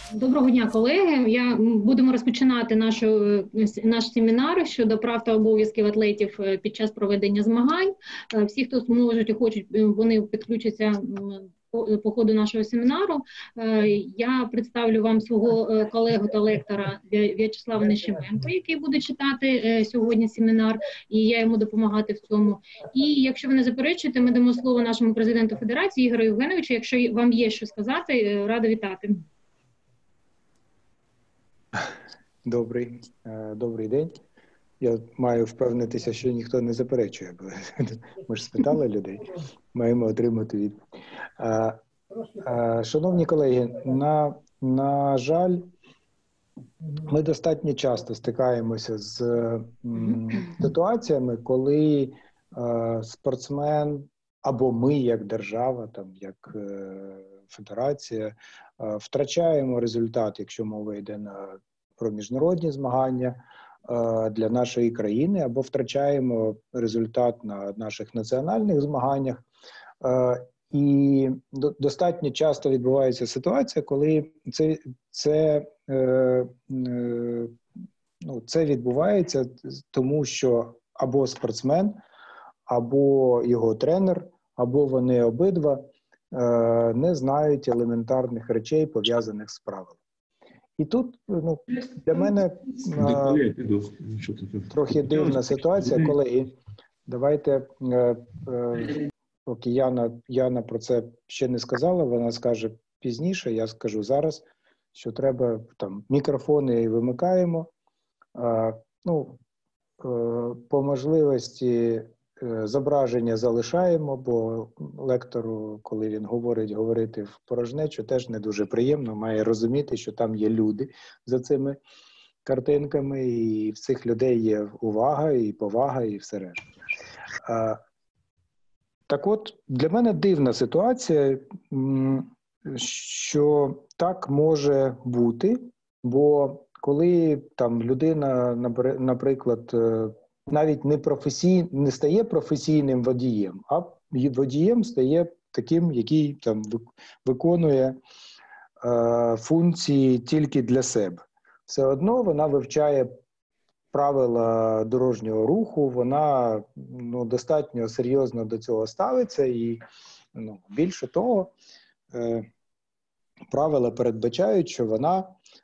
Доброго дня, колеги. Будемо розпочинати наш семінар щодо прав та обов'язків атлетів під час проведення змагань. Всі, хто зможуть і хочуть, вони підключаться по ходу нашого семінару. Я представлю вам свого колегу та лектора В'ячеслава Нещеменко, який буде читати сьогодні семінар, і я йому допомагати в цьому. І якщо ви не заперечуєте, ми дамо слово нашому президенту Федерації Ігорю Євгеновичу. Якщо вам є що сказати, рада вітати. Добрий день. Я маю впевнитися, що ніхто не заперечує, бо ми ж спитали людей, маємо отримати відповідь. Шановні колеги, на жаль, ми достатньо часто стикаємося з ситуаціями, коли спортсмен або ми, як держава, як федерація, втрачаємо результат, якщо мова йде про міжнародні змагання для нашої країни, або втрачаємо результат на наших національних змаганнях. І достатньо часто відбувається ситуація, коли це відбувається тому, що або спортсмен, або його тренер, або вони обидва не знають елементарних речей, пов'язаних з правилами. І тут для мене трохи дивна ситуація, колеги. Давайте, поки Яна про це ще не сказала, вона скаже пізніше, я скажу зараз, що треба, мікрофони вимикаємо, по можливості зображення залишаємо, бо лектору, коли він говорити в порожнечу, теж не дуже приємно, має розуміти, що там є люди за цими картинками, і в цих людей є увага, і повага, і все решта. Так от, для мене дивна ситуація, що так може бути, бо коли людина, наприклад, навіть не стає професійним водієм, а водієм стає таким, який виконує функції тільки для себе. Все одно вона вивчає правила дорожнього руху, вона достатньо серйозно до цього ставиться і, більше того, правила передбачають, що вона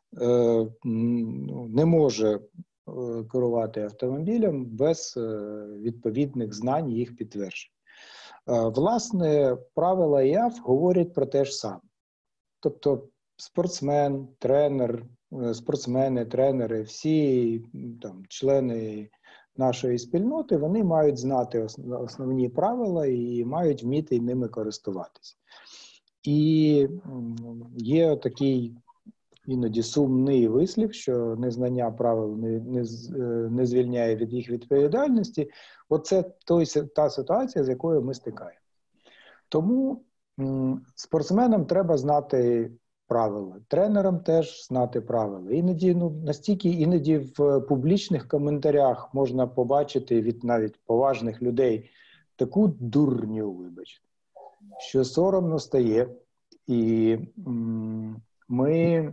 не може керувати автомобілем без відповідних знань і їх підтверджень. Власне, правила ІАФ говорять про те ж саме. Тобто спортсмен, тренер, спортсмени, тренери, всі члени нашої спільноти, вони мають знати основні правила і мають вміти ними користуватися. І є такий іноді сумний вислів, що незнання правил не звільняє від їх відповідальності. Оце та ситуація, з якою ми стикаємо. Тому спортсменам треба знати правила, тренерам теж знати правила. Іноді, настільки в публічних коментарях можна побачити від навіть поважних людей таку дурню, вибачте, що соромно стає. І ми,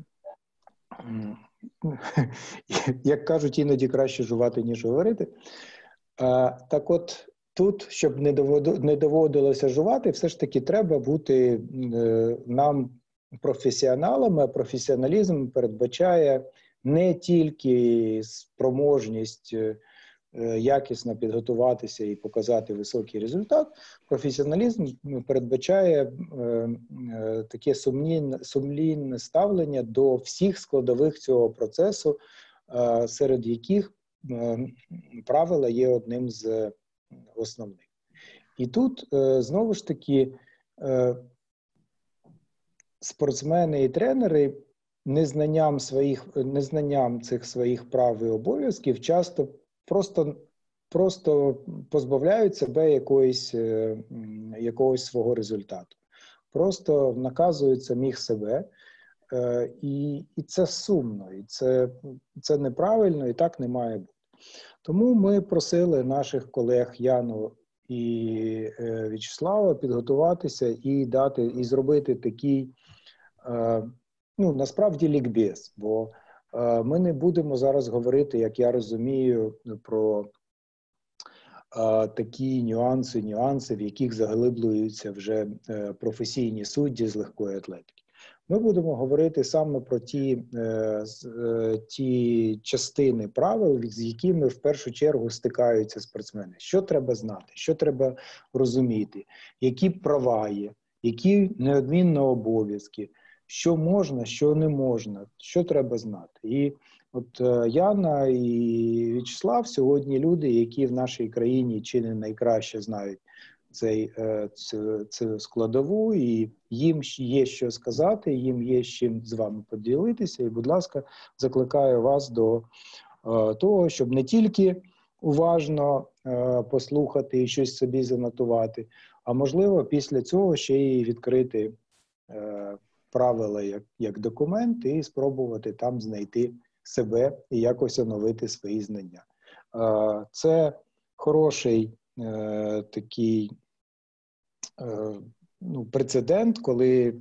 як кажуть, іноді краще жувати, ніж говорити. Так от, тут, щоб не доводилося жувати, все ж таки треба бути нам професіоналами, а професіоналізм передбачає не тільки спроможність якісно підготуватися і показати високий результат. Професіоналізм передбачає таке сумлінне ставлення до всіх складових цього процесу, серед яких правила є одним з основних. І тут, знову ж таки, спортсмени і тренери незнанням цих своїх прав і обов'язків часто просто позбавляють себе якогось свого результату. Просто наказують самих себе, і це сумно, і це неправильно, і так не має бути. Тому ми просили наших колег Яну і В'ячеслава підготуватися і зробити такий ну, насправді лікбез, бо ми не будемо зараз говорити, як я розумію, про такі нюанси, в яких заглиблюються вже професійні судді з легкої атлетики. Ми будемо говорити саме про ті частини правил, з якими в першу чергу стикаються спортсмени. Що треба знати, що треба розуміти, які права є, які неодмінно обов'язки, що можна, що не можна, що треба знати. І от Яна і В'ячеслав сьогодні люди, які в нашій країні чи не найкраще знають цю складову, і їм є що сказати, їм є з чим з вами поділитися. І, будь ласка, закликаю вас до того, щоб не тільки уважно послухати і щось собі занотувати, а можливо після цього ще й відкрити правила як документ і спробувати там знайти себе і якось оновити свої знання. Це хороший такий прецедент, коли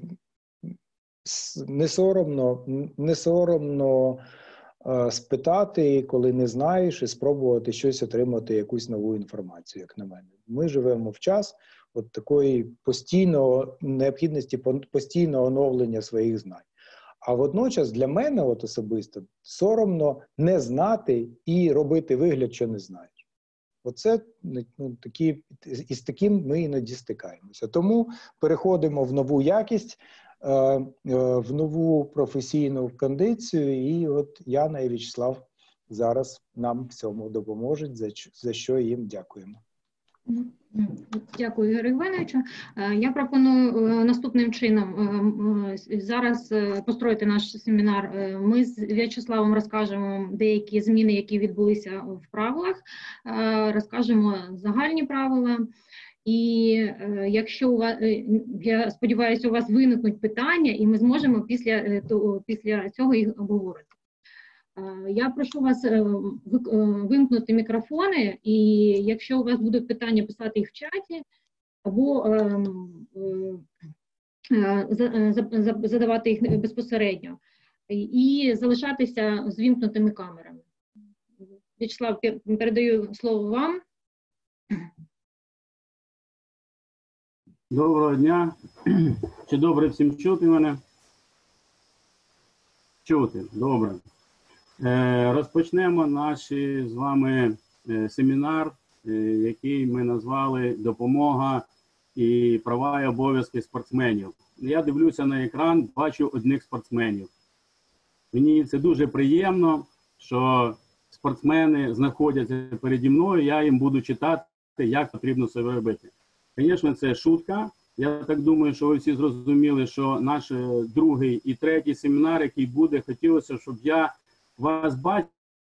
не соромно спитати, коли не знаєш, і спробувати щось отримати, якусь нову інформацію, як на мене. Ми живемо в час от такої необхідності постійного оновлення своїх знань. А водночас для мене от особисто соромно не знати і робити вигляд, що не знаєш. Оце і з таким ми іноді стикаємося. Тому переходимо в нову якість, в нову професійну кондицію, і от Яна і В'ячеслав зараз нам в цьому допоможуть, за що їм дякуємо. Дякую, Ігорю Івановичу. Я пропоную наступним чином зараз построїти наш семінар. Ми з В'ячеславом розкажемо деякі зміни, які відбулися в правилах, розкажемо загальні правила. І якщо у вас, я сподіваюся, у вас виникнуть питання, і ми зможемо після цього їх обговорити. Я прошу вас вимкнути мікрофони, і якщо у вас будуть питання, писати їх в чаті, або задавати їх безпосередньо, і залишатися з вимкнутими камерами. В'ячеслав, передаю слово вам. Доброго дня. Чи добре всім чути мене? Чути, добре. Розпочнемо наш з вами семінар, який ми назвали «Допомога і права і обов'язки спортсменів». Я дивлюся на екран, бачу одних спортсменів. Мені це дуже приємно, що спортсмени знаходяться переді мною, я їм буду читати, як потрібно себе робити. Звісно, це шутка. Я так думаю, що ви всі зрозуміли, що наш другий і третій семінар, який буде, хотілося, щоб я вас бачив,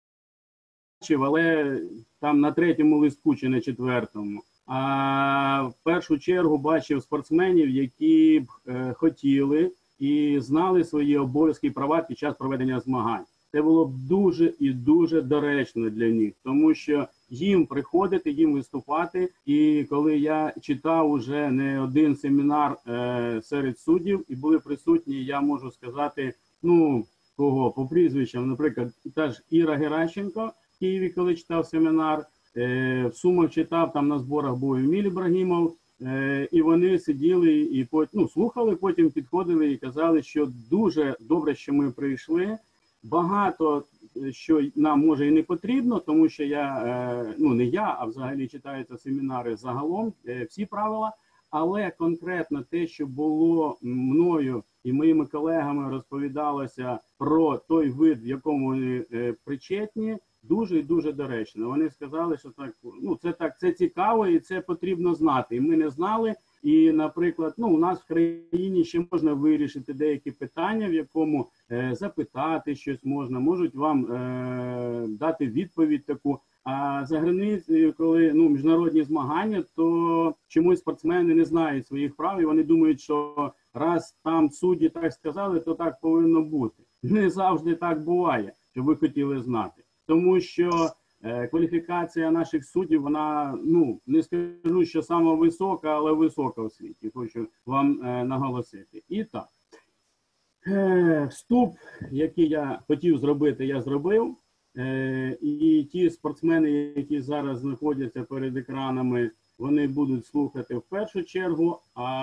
але там на третьому листку чи на четвертому. А в першу чергу бачив спортсменів, які б хотіли і знали свої обов'язки і права під час проведення змагань. Це було б дуже і дуже доречно для них, тому що їм приходити, їм виступати. І коли я читав уже не один семінар серед суддів, і були присутні, я можу сказати, кого по прізвищам, наприклад, та ж Іра Геращенко в Києві, коли читав семінар, в Сумах читав, там на зборах був Еміль Ібрагімов, і вони сиділи і слухали, потім підходили і казали, що дуже добре, що ми прийшли. Багато що нам може і не потрібно, тому що я, не я, а взагалі читаються семінари загалом, всі правила, але конкретно те, що було мною і моїми колегами розповідалося про той вид, в якому вони причетні, дуже і дуже доречно. Вони сказали, що це цікаво і це потрібно знати. І ми не знали. І, наприклад, у нас в країні ще можна вирішити деякі питання, в якому запитати щось можна, можуть вам дати відповідь таку. А за границею, коли міжнародні змагання, то чомусь спортсмени не знають своїх прав, і вони думають, що раз там судді так сказали, то так повинно бути. Не завжди так буває, що ви хотіли знати. Тому що кваліфікація наших суддів, вона, не скажу, що сама висока, але висока у світі. Хочу вам наголосити. І так, Вступ, який я хотів зробити, я зробив. І ті спортсмени, які зараз знаходяться перед екранами, вони будуть слухати в першу чергу,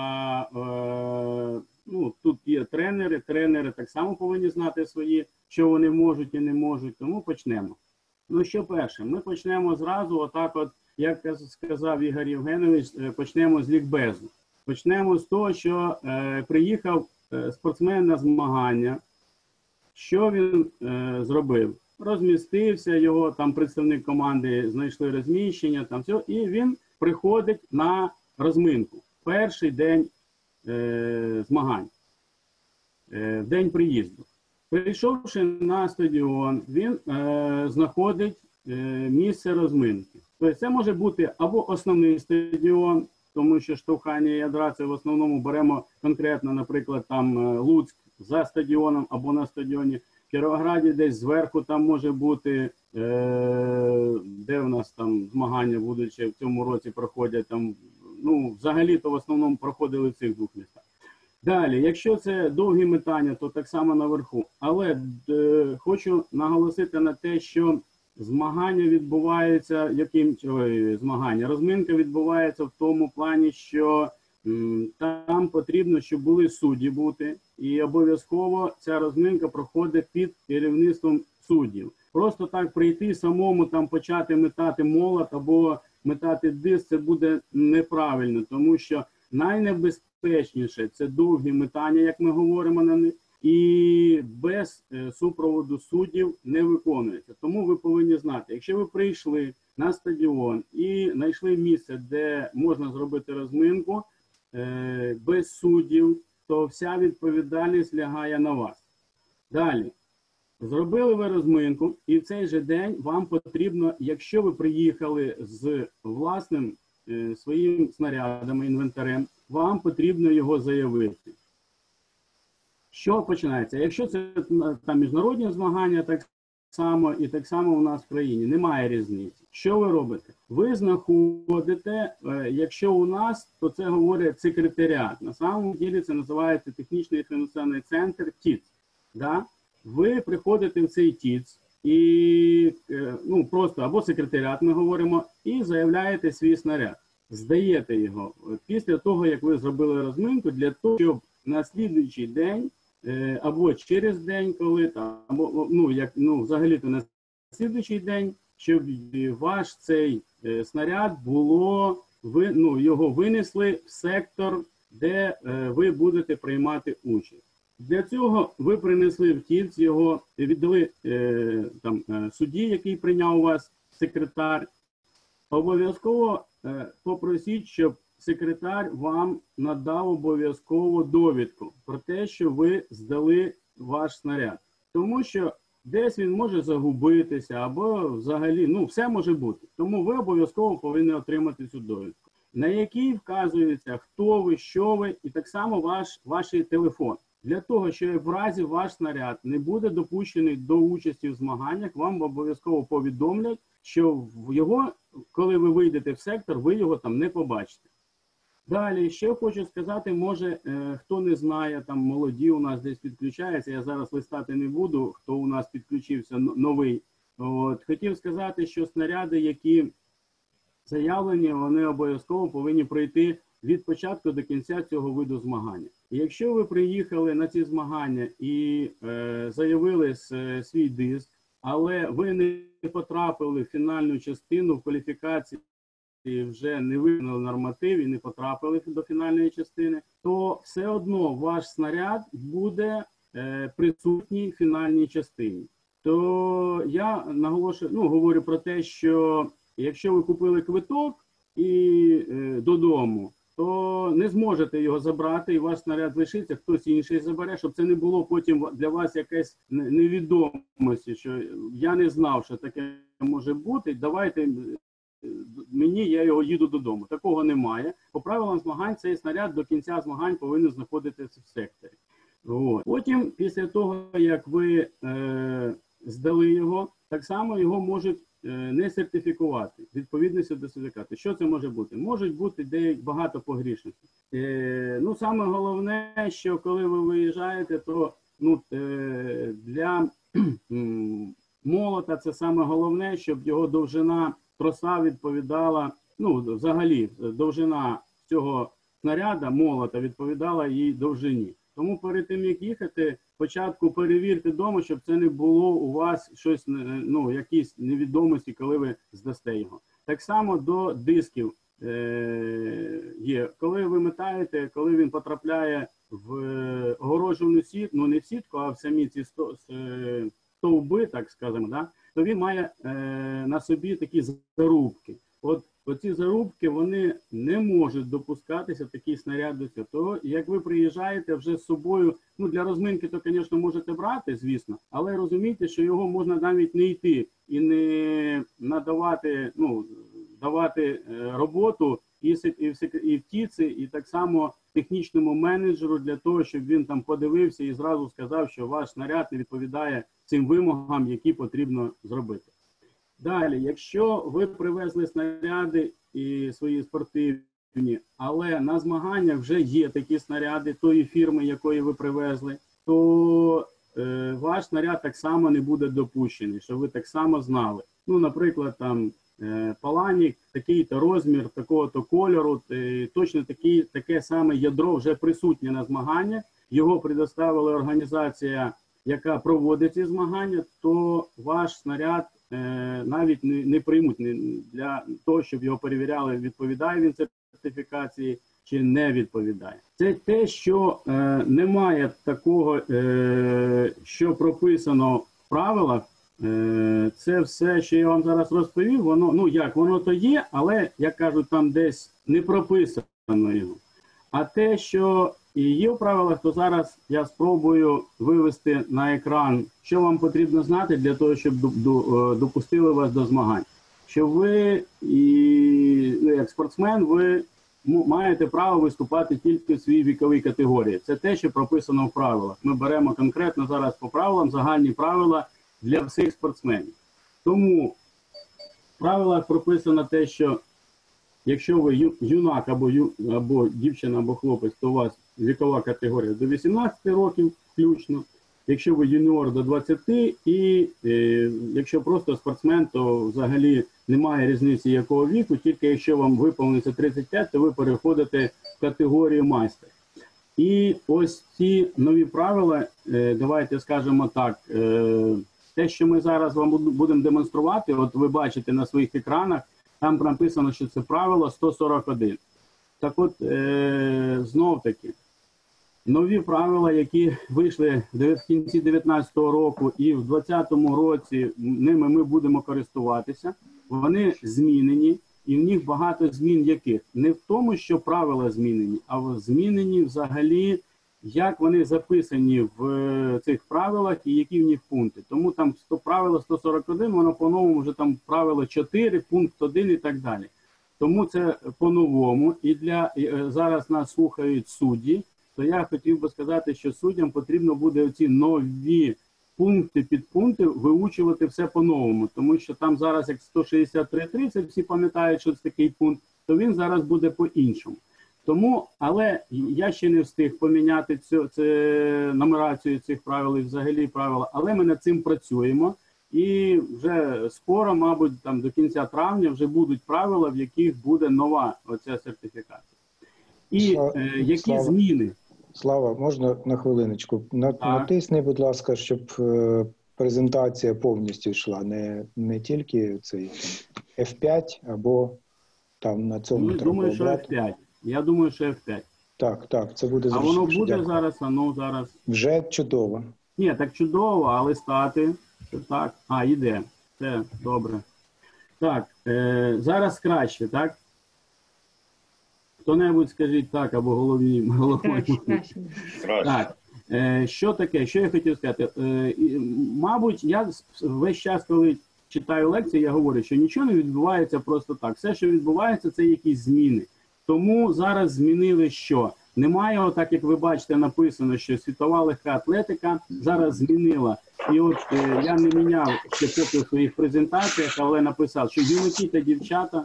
ну, тут є тренери, тренери так само повинні знати свої, що вони можуть і не можуть, тому почнемо. Ну, що перше, ми почнемо зразу, отак от, як сказав Ігор Євгенович, почнемо з лікбезу. Почнемо з того, що приїхав спортсмен на змагання. Що він зробив? Розмістився, його там представник команди знайшли розміщення, там все, і він приходить на розминку. Перший день змагань, день приїзду. Прийшовши на стадіон, він знаходить місце розминки. Тобто це може бути або основний стадіон, тому що штовхання ядра це в основному беремо конкретно, наприклад, там Луцьк за стадіоном або на стадіоні. В Кіровограді десь зверху там може бути, де в нас там змагання будуть ще в цьому році проходять, там, ну, взагалі-то в основному проходили в цих двох містах. Далі, якщо це довгі метання, то так само наверху. Але хочу наголосити на те, що змагання відбувається, змагання? Розминка відбувається в тому плані, що там потрібно, щоб були судді бути, і обов'язково ця розминка проходить під керівництвом суддів. Просто так прийти самому там почати метати молот або метати диск, це буде неправильно, тому що найнебезпечніше це довгі метання, як ми говоримо на них, і без супроводу суддів не виконується. Тому ви повинні знати, якщо ви прийшли на стадіон і знайшли місце, де можна зробити розминку без суддів, то вся відповідальність лягає на вас. Далі. Зробили ви розминку, і в цей же день вам потрібно, якщо ви приїхали з власним своїм снарядом, інвентарем, вам потрібно його заявити. Що починається? Якщо це там міжнародні змагання, так само і так само у нас в країні, немає різниці. Що ви робите? Ви знаходите, якщо у нас, то це говорять секретаріат. На самому ділі це називається технічний інформаційний центр ТІЦ. Да? Ви приходите в цей ТІЦ і, ну, просто або секретаріат ми говоримо, і заявляєте свій снаряд. Здаєте його після того, як ви зробили розминку, для того, щоб на слідуючий день або через день, коли там, або, взагалі-то на слідуючий день, щоб ваш цей снаряд було, його винесли в сектор, де ви будете приймати участь. Для цього ви принесли в ТІЦ, його віддали судді, який прийняв у вас секретар. Обов'язково попросіть, щоб секретар вам надав обов'язково довідку про те, що ви здали ваш снаряд. Тому що десь він може загубитися або взагалі, все може бути. Тому ви обов'язково повинні отримати цю довідку, на якій вказується, хто ви, що ви, і так само ваш телефон. Для того, щоб в разі ваш снаряд не буде допущений до участі в змаганнях, вам обов'язково повідомлять, що його, коли ви вийдете в сектор, ви його там не побачите. Далі, ще хочу сказати, може, хто не знає, там молоді у нас десь підключаються, я зараз листати не буду, хто у нас підключився новий. Хотів сказати, що снаряди, які заявлені, вони обов'язково повинні пройти від початку до кінця цього виду змагання. І якщо ви приїхали на ці змагання і заявили свій диск, але ви не потрапили в фінальну частину в кваліфікації, вже не виконали норматив і не потрапили до фінальної частини, то все одно ваш снаряд буде присутній в фінальній частині. То я наголошую, говорю про те, що якщо ви купили квиток і додому, то не зможете його забрати, і ваш снаряд лишиться, хтось інший забере, щоб це не було потім для вас якась невідомості, що я не знав, що таке може бути, давайте мені, я його їду додому. Такого немає. По правилам змагань цей снаряд до кінця змагань повинен знаходитися в секторі. Потім, після того, як ви здали його, так само його можуть не сертифікувати, відповідності до сертифікату. Що це може бути? Можуть бути багато погрішностей. Саме головне, що коли ви виїжджаєте, то для молота це саме головне, щоб його довжина троса відповідала, взагалі довжина цього снаряда, молота, відповідала її довжині. Тому перед тим, як їхати, спочатку перевірте вдома, щоб це не було у вас щось, якісь невідомості, коли ви здасте його. Так само до дисків є. Коли ви метаєте, коли він потрапляє в огороджену сітку, не в сітку, а в самі ці стовби, так скажемо, да, то він має на собі такі зарубки. Оці зарубки, вони не можуть допускатися, такий снаряд до цього. То, як ви приїжджаєте вже з собою, для розминки, то, звісно, можете брати, звісно, але розумійте, що його можна навіть не йти і не надавати, давати роботу і в ТІЦі, і так само технічному менеджеру для того, щоб він там подивився і зразу сказав, що ваш снаряд не відповідає цим вимогам, які потрібно зробити. Далі, якщо ви привезли снаряди і свої спортивні, але на змаганнях вже є такі снаряди тої фірми, якої ви привезли, то ваш снаряд так само не буде допущений, щоб ви так само знали. Наприклад, там паланік, такий-то розмір, такого-то кольору, точно таке саме ядро вже присутнє на змаганнях, його предоставила організація, яка проводить ці змагання, то ваш снаряд навіть не приймуть для того, щоб його перевіряли, відповідає він сертифікації чи не відповідає. Це те, що немає такого, що прописано в правилах. Це все, що я вам зараз розповів, воно то є, але, як кажуть, там десь не прописано його. А те, що і є в правилах, то зараз я спробую вивести на екран, що вам потрібно знати для того, щоб допустили вас до змагань. Що ви, як спортсмен, ви маєте право виступати тільки в своїй віковій категорії. Це те, що прописано в правилах. Ми беремо конкретно зараз по правилам загальні правила для всіх спортсменів. Тому в правилах прописано те, що якщо ви юнак або дівчина, або хлопець, то у вас вікова категорія до 18 років включно. Якщо ви юніор, до 20, і якщо просто спортсмен, то взагалі немає різниці якого віку, тільки якщо вам виповниться 35, то ви переходите в категорію майстер. І ось ці нові правила, давайте скажемо так, те, що ми зараз вам будемо демонструвати, от ви бачите на своїх екранах, там написано, що це правило 141. Так от, знов-таки, нові правила, які вийшли в кінці 2019 року і в 2020 році ними ми будемо користуватися, вони змінені, і в них багато змін яких? Не в тому, що правила змінені, а змінені взагалі, як вони записані в цих правилах і які в них пункти. Тому там правило 141, воно по-новому вже там правило 4, пункт 1 і так далі. Тому це по-новому. І зараз нас слухають судді, то я хотів би сказати, що суддям потрібно буде ці нові пункти, підпункти виучувати все по-новому. Тому що там зараз як 163.30, всі пам'ятають, що це такий пункт, то він зараз буде по-іншому. Тому, але я ще не встиг поміняти нумерацію цих правил і взагалі правила, але ми над цим працюємо. І вже скоро, мабуть, там до кінця травня вже будуть правила, в яких буде нова оця сертифікація. І які зміни? Слава, можна на хвилиночку? Натисни, будь ласка, щоб презентація повністю йшла, не тільки цей F5 або там на цьому треба. Думаю, що F5. Я думаю, що F5. Так, це буде зручніше. А воно буде зараз, зараз. Вже чудово. Ні, так чудово, але стати. Так, йде. Це добре. Так, зараз краще, так? Хто-небудь скажіть так, або головою. Краще. Так, що таке? Що я хотів сказати? Мабуть, я весь час, коли читаю лекції, я говорю, що нічого не відбувається просто так. Все, що відбувається, це якісь зміни. Тому зараз змінили що? Немає, так як ви бачите, написано, що світова легка атлетика зараз змінила. І от я не міняв ще поки в своїх презентаціях, але написав, що юнаки та дівчата,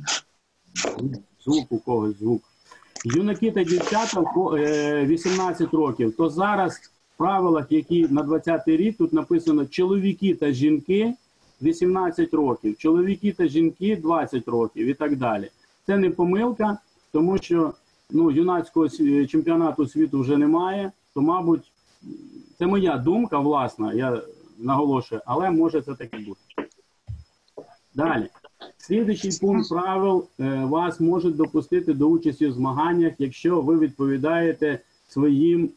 звук у когось, звук, юнаки та дівчата 18 років, то зараз правилах, які на 20-й рік, тут написано чоловіки та жінки 18 років, чоловіки та жінки 20 років і так далі. Це не помилка, тому що юнацького чемпіонату світу вже немає, то, мабуть, це моя думка власна, я наголошую, але може це таке бути. Далі. Слідуючий пункт правил: вас можуть допустити до участі в змаганнях, якщо ви відповідаєте своїм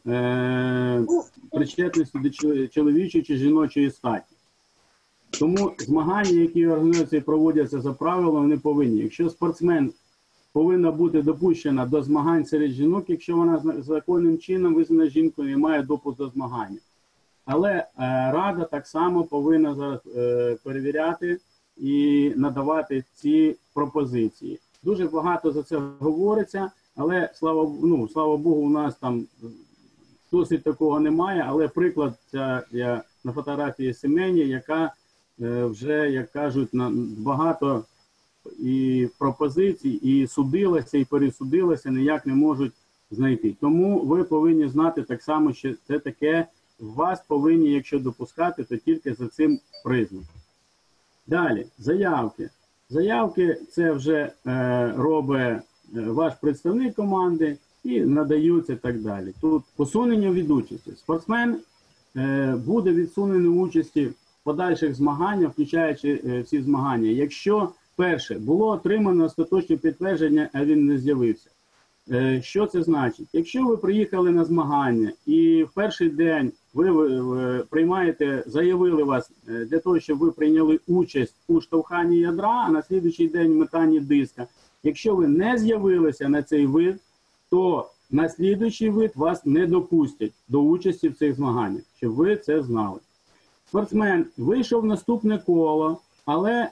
причетності до чоловічої чи жіночої статі. Тому змагання, які організації проводяться за правилами, вони повинні. Якщо спортсмен повинна бути допущена до змагань серед жінок, якщо вона законним чином визнана жінкою і має допуск до змагання. Але Рада так само повинна зараз перевіряти і надавати ці пропозиції. Дуже багато за це говориться, але слава Богу, у нас там досить такого немає. Але приклад, я на фотографії Семені, яка вже, як кажуть, багато і пропозицій, і судилася, і пересудилася, ніяк не можуть знайти. Тому ви повинні знати так само, що це таке, вас повинні, якщо допускати, то тільки за цим признаком. Далі, заявки. Заявки це вже робить ваш представник команди і надаються так далі. Тут усунення від участі. Спортсмен буде відсунений від участі в подальших змаганнях, включаючи всі змагання, якщо перше було отримано остаточне підтвердження, а він не з'явився. Що це значить? Якщо ви приїхали на змагання і в перший день ви приймаєте, заявили вас для того, щоб ви прийняли участь у штовханні ядра, а на слідуючий день в метанні диска. Якщо ви не з'явилися на цей вид, то на слідуючий вид вас не допустять до участі в цих змаганнях, щоб ви це знали. Спортсмен вийшов в наступне коло, але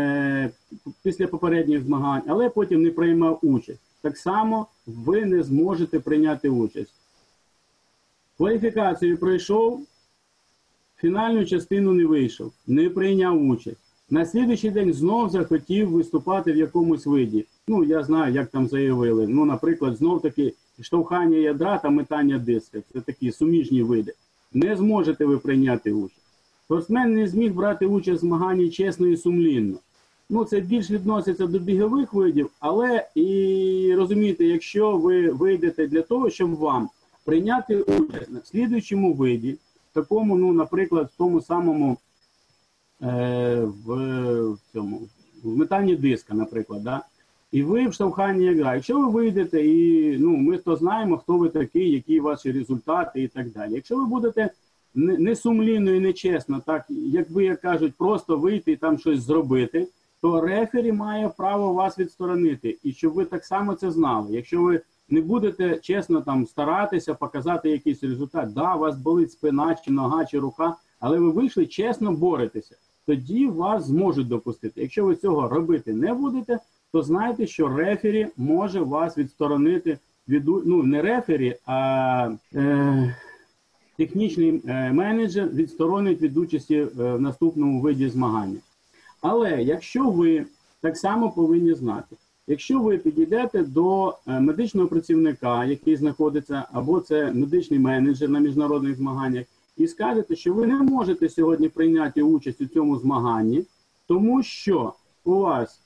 після попередніх змагань, але потім не приймав участь. Так само ви не зможете прийняти участь. Кваліфікацію пройшов, фінальну частину не вийшов, не прийняв участь. На слідуючий день знов захотів виступати в якомусь виді. Я знаю, як там заявили. Наприклад, знов-таки штовхання ядра та метання диска. Це такі суміжні види. Не зможете ви прийняти участь. Спортсмен не зміг брати участь в змаганні чесно і сумлінно. Це більш відноситься до бігових видів, але і розумієте, якщо ви вийдете для того, щоб вам прийняти участь на слідуючому виді, такому, наприклад, в тому самому в метанні диска, наприклад, да? І ви в штовханні ядра. Якщо ви вийдете і, ми то знаємо, хто ви такий, які ваші результати і так далі. Якщо ви будете несумлінно і нечесно, так, якби, як кажуть, просто вийти і там щось зробити, то рефері має право вас відсторонити. І щоб ви так само це знали. Якщо ви не будете чесно там старатися показати якийсь результат, да, у вас болить спина, чи нога, чи рука, але ви вийшли, чесно боретеся, тоді вас зможуть допустити. Якщо ви цього робити не будете, то знайте, що рефері може вас відсторонити від, не рефері, а технічний менеджер відсторонить від участі в наступному виді змагання. Але якщо ви так само повинні знати, якщо ви підійдете до медичного працівника, який знаходиться, або це медичний менеджер на міжнародних змаганнях, і скажете, що ви не можете сьогодні прийняти участь у цьому змаганні, тому що у вас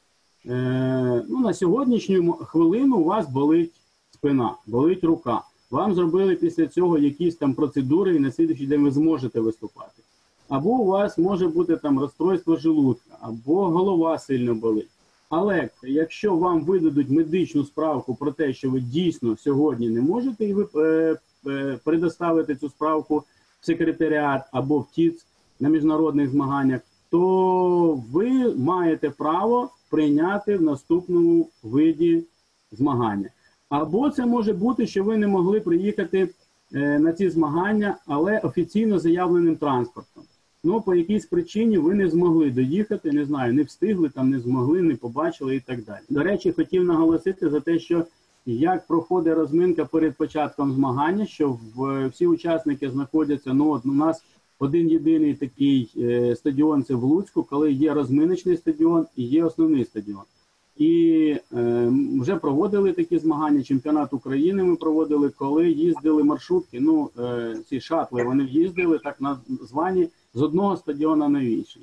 на сьогоднішню хвилину у вас болить спина, болить рука. Вам зробили після цього якісь там процедури, і на слідчий день ви зможете виступати. Або у вас може бути там розстройство желудка, або голова сильно болить. Але якщо вам видадуть медичну справку про те, що ви дійсно сьогодні не можете, і ви предоставите цю справку в секретаріат або в ТІЦ на міжнародних змаганнях, то ви маєте право прийняти в наступному виді змагання. Або це може бути, що ви не могли приїхати на ці змагання, але офіційно заявленим транспортом. По якійсь причині ви не змогли доїхати, не знаю, не встигли, там не змогли, не побачили і так далі. До речі, хотів наголосити за те, що як проходить розминка перед початком змагання, що всі учасники знаходяться, у нас один єдиний такий стадіон – це в Луцьку, коли є розминочний стадіон і є основний стадіон. І вже проводили такі змагання, чемпіонат України ми проводили, коли їздили маршрутки, ці шатли, вони їздили так названі з одного стадіону на інший.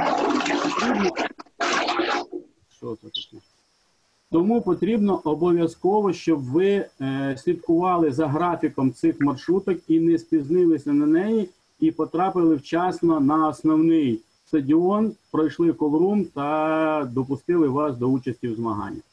Що це таке? Тому потрібно обов'язково, щоб ви слідкували за графіком цих маршруток і не спізнилися на неї, і потрапили вчасно на основний стадіон, пройшли колрум та допустили вас до участі в змаганнях.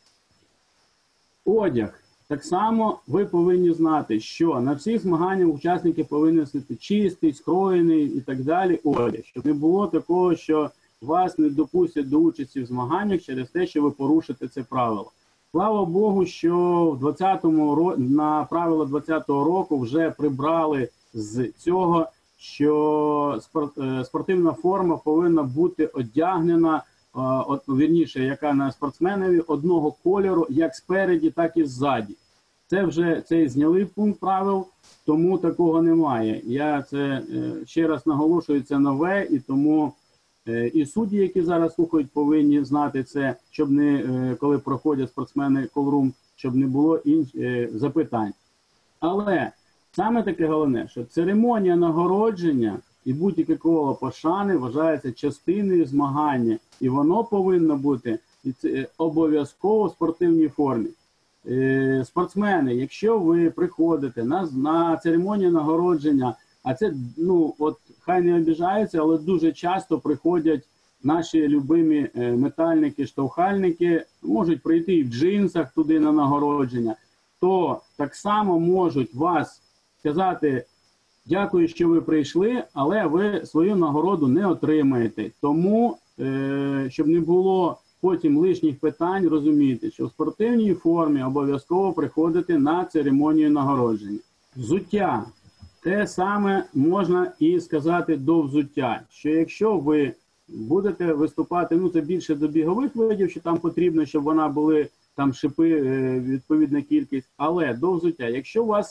Одяг. Так само ви повинні знати, що на всіх змаганнях учасники повинні носити чистий, скроєний і так далі одяг. Щоб не було такого, що вас не допустять до участі в змаганнях через те, що ви порушите це правило. Слава Богу, що на правило 2020 року вже прибрали з цього, що спортивна форма повинна бути одягнена, вірніше, яка на спортсменові, одного кольору, як спереді, так і ззаді. Це вже зняли пункт правил, тому такого немає. Я це ще раз наголошую, це нове, і тому і судді, які зараз слухають, повинні знати це, щоб не, коли проходять спортсмени колрум, щоб не було запитань. Але саме таке головне, що церемонія нагородження і будь-яке коло пошани вважається частиною змагання, і воно повинно бути обов'язково в спортивній формі. Спортсмени, якщо ви приходите на церемонію нагородження, а це, хай не обіжаються, але дуже часто приходять наші любимі метальники, штовхальники, можуть прийти і в джинсах туди на нагородження, то так само можуть вас сказати: дякую, що ви прийшли, але ви свою нагороду не отримаєте. Тому, щоб не було потім лишніх питань, розумійте, що в спортивній формі обов'язково приходити на церемонію нагородження. Взуття. Те саме можна і сказати до взуття, що якщо ви будете виступати, це більше до бігових видів, що там потрібно, щоб вона були там шипи, відповідна кількість, але до взуття. Якщо у вас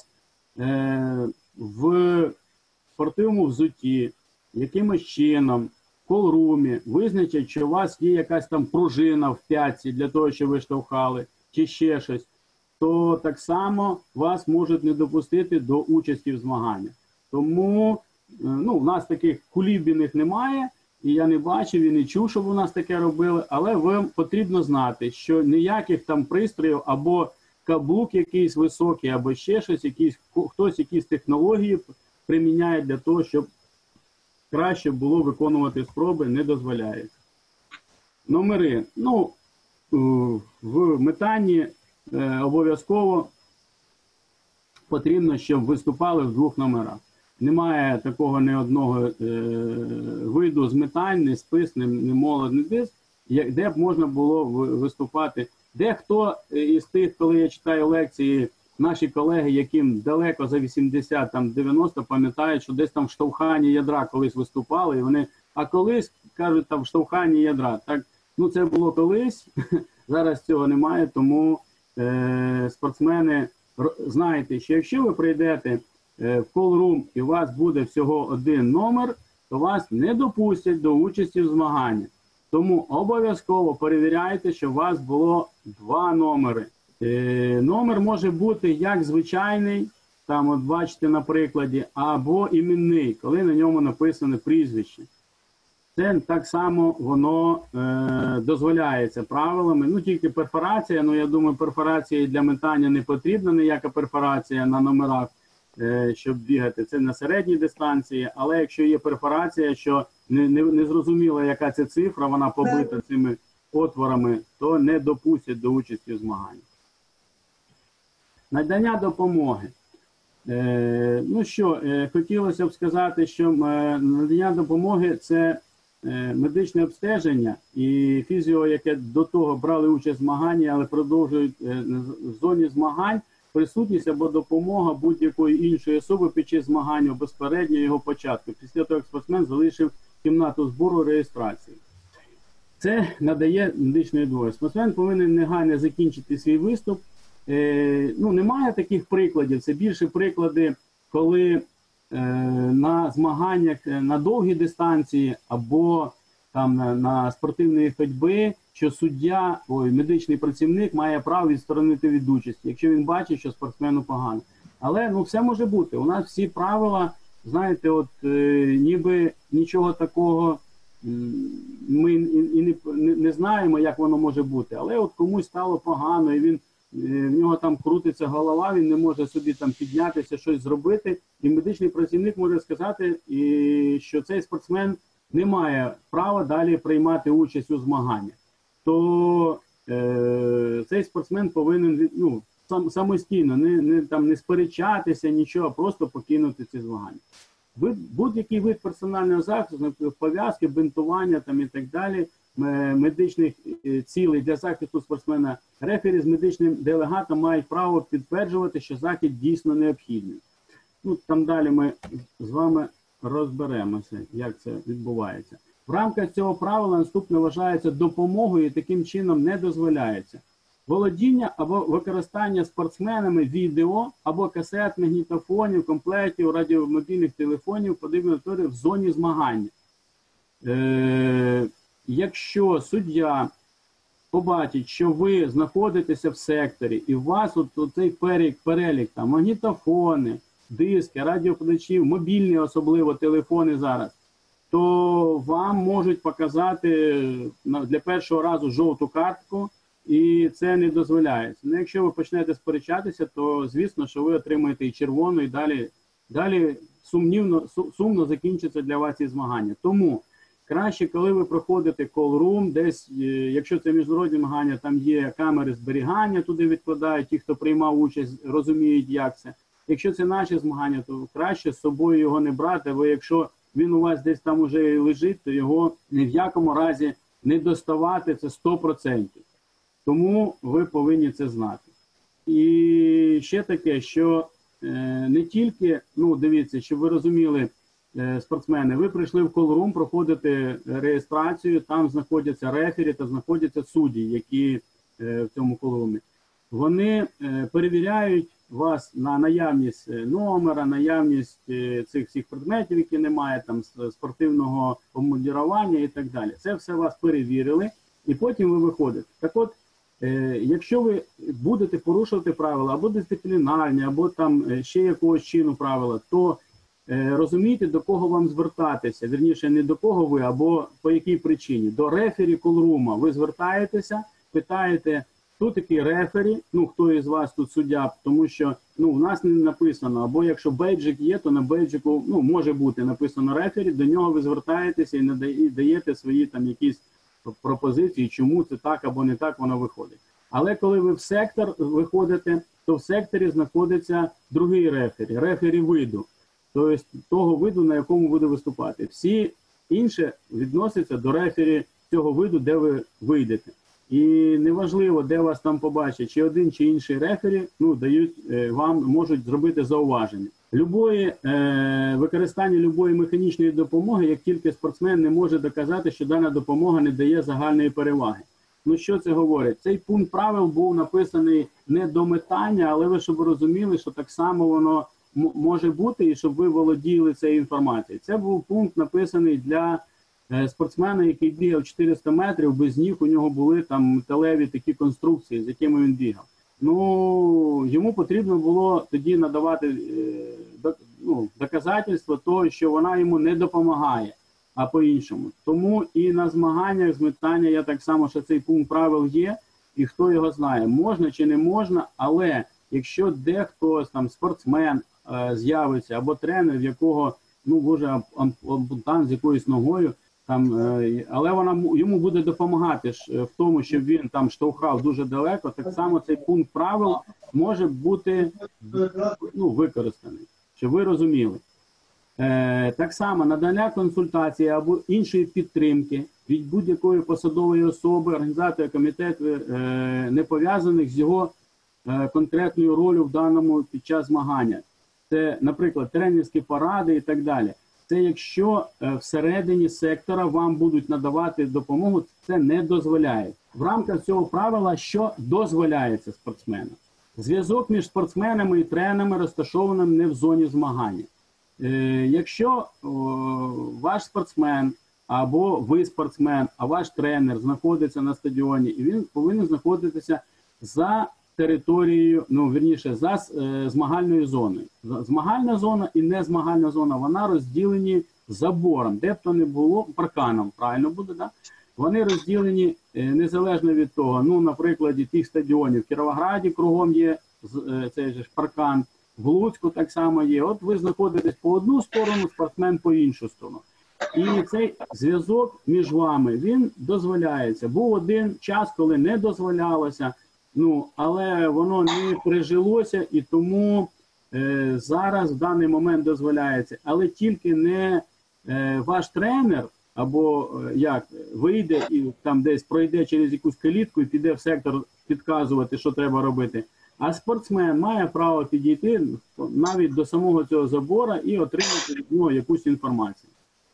в спортивному взутті якимось чином в колрумі визначать, що у вас є якась там пружина в п'ятці для того, щоб ви штовхали, чи ще щось, то так само вас можуть не допустити до участі в змаганнях. Тому в нас таких кулібіних немає, і я не бачив і не чув, щоб у нас таке робили, але вам потрібно знати, що ніяких там пристроїв або каблук якийсь високий, або ще щось, хтось якісь технології приміняє для того, щоб краще було виконувати спроби, не дозволяється. Номери. В метанні обов'язково потрібно, щоб виступали в двох номерах. Немає такого ні одного виду з метань, ні спис, ні молот, ні диск, де б можна було виступати. Дехто із тих, коли я читаю лекції, наші колеги, яким далеко за 80, там 90, пам'ятають, що десь там в штовханні ядра колись виступали, і вони, а колись, кажуть, там в штовханні ядра. Так, це було колись, зараз цього немає, тому спортсмени, знаєте, що якщо ви прийдете в колрум і у вас буде всього один номер, то вас не допустять до участі в змаганнях. Тому обов'язково перевіряйте, що у вас було два номери. Номер може бути як звичайний, там от бачите на прикладі, або іменний, коли на ньому написане прізвище. Це так само воно дозволяється правилами. Тільки перфорація, я думаю, перфорація для метання не потрібна, ніяка перфорація на номерах, щоб бігати. Це на середній дистанції, але якщо є перфорація, що не зрозуміло, яка це цифра, вона побита цими отворами, то не допустять до участі в змаганнях. Надання допомоги. Хотілося б сказати, що надання допомоги – це медичне обстеження і фізіо, яке до того брали участь в змаганні, але продовжують в зоні змагань, присутність або допомога будь-якої іншої особи під час змагання безпередньо його початку, після того, як спортсмен залишив кімнату збору реєстрації. Це надає медичної допомоги. Спортсмен повинен негайно закінчити свій виступ. Немає таких прикладів, це більше приклади, коли на змаганнях на довгі дистанції або там на спортивної ходьби, що медичний працівник має право відсторонити від участі, якщо він бачить, що спортсмену погано. Але все може бути. У нас всі правила, знаєте, ніби нічого такого ми і не знаємо, як воно може бути. Але комусь стало погано, і в нього там крутиться голова, він не може собі там піднятися, щось зробити. І медичний працівник може сказати, що цей спортсмен не має права далі приймати участь у змаганнях. То цей спортсмен повинен самостійно, не сперечатися, нічого, а просто покинути ці змагання. Будь-який вид персонального захисту, пов'язки, бинтування і так далі, медичних цілей для захисту спортсмена, рефері з медичним делегатом мають право підтверджувати, що захід дійсно необхідний. Там далі ми з вами розберемося, як це відбувається. В рамках цього правила наступне вважається допомогою і таким чином не дозволяється володіння або використання спортсменами відео або касет, магнітофонів, комплектів, радіомобільних телефонів, подібних в зоні змагання. Якщо суддя побачить, що ви знаходитеся в секторі і у вас цей перелік магнітофони, диски, радіопередавачі, мобільні особливо телефони зараз, то вам можуть показати для першого разу жовту картку, і це не дозволяється. Якщо ви почнете сперечатися, то звісно, що ви отримаєте і червону, і далі сумно закінчиться для вас ці змагання. Тому краще, коли ви проходите колл-рум, десь, якщо це міжнародні змагання, там є камери зберігання, туди відкладають, ті, хто приймав участь, розуміють, як це. Якщо це наші змагання, то краще з собою його не брати, бо якщо він у вас десь там уже лежить, то його ні в якому разі не доставати, це 100%. Тому ви повинні це знати. І ще таке, що не тільки, дивіться, щоб ви розуміли, спортсмени, ви прийшли в колл-рум, проходите реєстрацію, там знаходяться рефері та знаходяться судді, які в цьому колл-румі. Вони перевіряють вас на наявність номера, наявність цих всіх предметів, які немає, там спортивного обмундирування і так далі. Це все вас перевірили, і потім ви виходите. Так от, якщо ви будете порушувати правила, або дисциплінарні, або там ще якогось чину правила, то розумійте, до кого вам звертатися. Вірніше, не до кого ви, або по якій причині. До рефері колл-рума ви звертаєтеся, питаєте, хто такий рефері, хто із вас тут суддя, тому що у нас не написано, або якщо бейджик є, то на бейджику може бути написано рефері, до нього ви звертаєтеся і даєте свої там якісь пропозиції, чому це так або не так воно виходить. Але коли ви в сектор виходите, то в секторі знаходиться другий рефері виду, тобто того виду, на якому буде виступати. Всі інші відносяться до рефері цього виду, де ви вийдете. І неважливо, де вас там побачать, чи один, чи інший рефері, вам можуть зробити зауваження. Використання любої механічної допомоги, як тільки спортсмен не може доказати, що дана допомога не дає загальної переваги. Що це говорить? Цей пункт правил був написаний не до метання, але ви, щоб ви розуміли, що так само воно може бути, і щоб ви володіли цією інформацією. Це був пункт написаний для спортсмена, який бігав 400 метрів, без ніг, у нього були там металеві такі конструкції, з якими він бігав. Йому потрібно було тоді надавати доказательство того, що вона йому не допомагає, а по-іншому. Тому і на змаганнях з метання я так само, що цей пункт правил є, і хто його знає, можна чи не можна, але якщо дехтось там спортсмен з'явиться, або тренер, в якого, може, ампутант з якоюсь ногою, але йому буде допомагати в тому, щоб він там штовхав дуже далеко, так само цей пункт правил може бути використаний, щоб ви розуміли. Так само надання консультації або іншої підтримки від будь-якої посадової особи, організатора, комітету, не пов'язаних з його конкретною ролью в даному під час змагання. Це, наприклад, тренерські поради і так далі. Це якщо всередині сектора вам будуть надавати допомогу, це не дозволяє. В рамках цього правила, що дозволяється спортсменам? Зв'язок між спортсменами і тренерами розташованим не в зоні змагання. Якщо ваш спортсмен або ви спортсмен, а ваш тренер знаходиться на стадіоні, і він повинен знаходитися за територією, ну, вірніше, за змагальною зоною. Змагальна зона і незмагальна зона, вона розділені забором, де б то не було, парканом, правильно буде, да? Вони розділені незалежно від того, ну, на прикладі тих стадіонів, в Кіровограді кругом є цей же ж паркан, в Луцьку так само є. От ви знаходитесь по одну сторону, спортсмен по іншу сторону. І цей зв'язок між вами, він дозволяється. Був один час, коли не дозволялося, ну, але воно не прижилося, і тому зараз в даний момент дозволяється. Але тільки не ваш тренер, або як вийде і там десь пройде через якусь калітку і піде в сектор підказувати, що треба робити. А спортсмен має право підійти навіть до самого цього забору і отримати від нього якусь інформацію.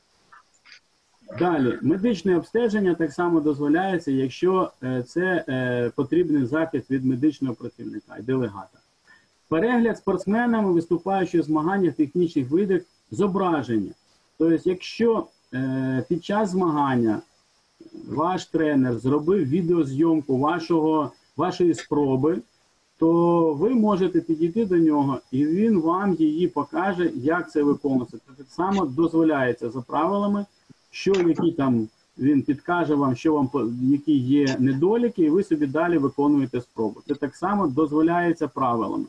Далі, медичне обстеження так само дозволяється, якщо це потрібний захист від медичного працівника і делегата. Перегляд спортсменами, виступаючи в змаганнях технічних видах, зображення. Тобто, якщо під час змагання ваш тренер зробив відеозйомку вашої спроби, то ви можете підійти до нього, і він вам її покаже, як це виконується. Це так само дозволяється за правилами, які там він підкаже вам, які є недоліки, і ви собі далі виконуєте спробу. Це так само дозволяється правилами.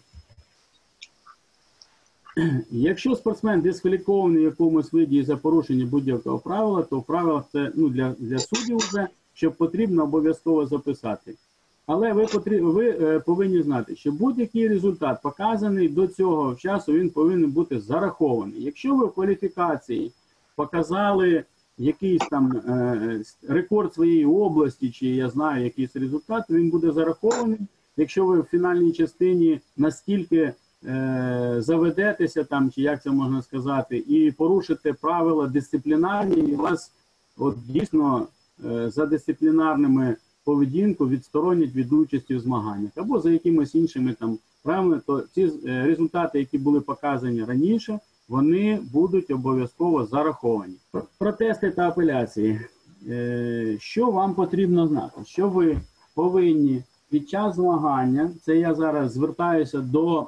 Якщо спортсмен дискваліфікований в якомусь виді за порушення будь-якого правила, то в правилах це, ну, для суддів вже, що потрібно обов'язково записати. Але ви повинні знати, що будь-який результат, показаний до цього часу, він повинен бути зарахований. Якщо ви в кваліфікації показали якийсь там рекорд своєї області, чи я знаю якийсь результат, він буде зарахований. Якщо ви в фінальній частині настільки заведетеся там, чи як це можна сказати, і порушите правила дисциплінарні, і вас от дійсно за дисциплінарними поведінку відсторонять від участі в змаганнях, або за якимось іншими там правилами, то ці результати, які були показані раніше, вони будуть обов'язково зараховані. Протести та апеляції. Що вам потрібно знати? Що ви повинні під час змагання, це я зараз звертаюся до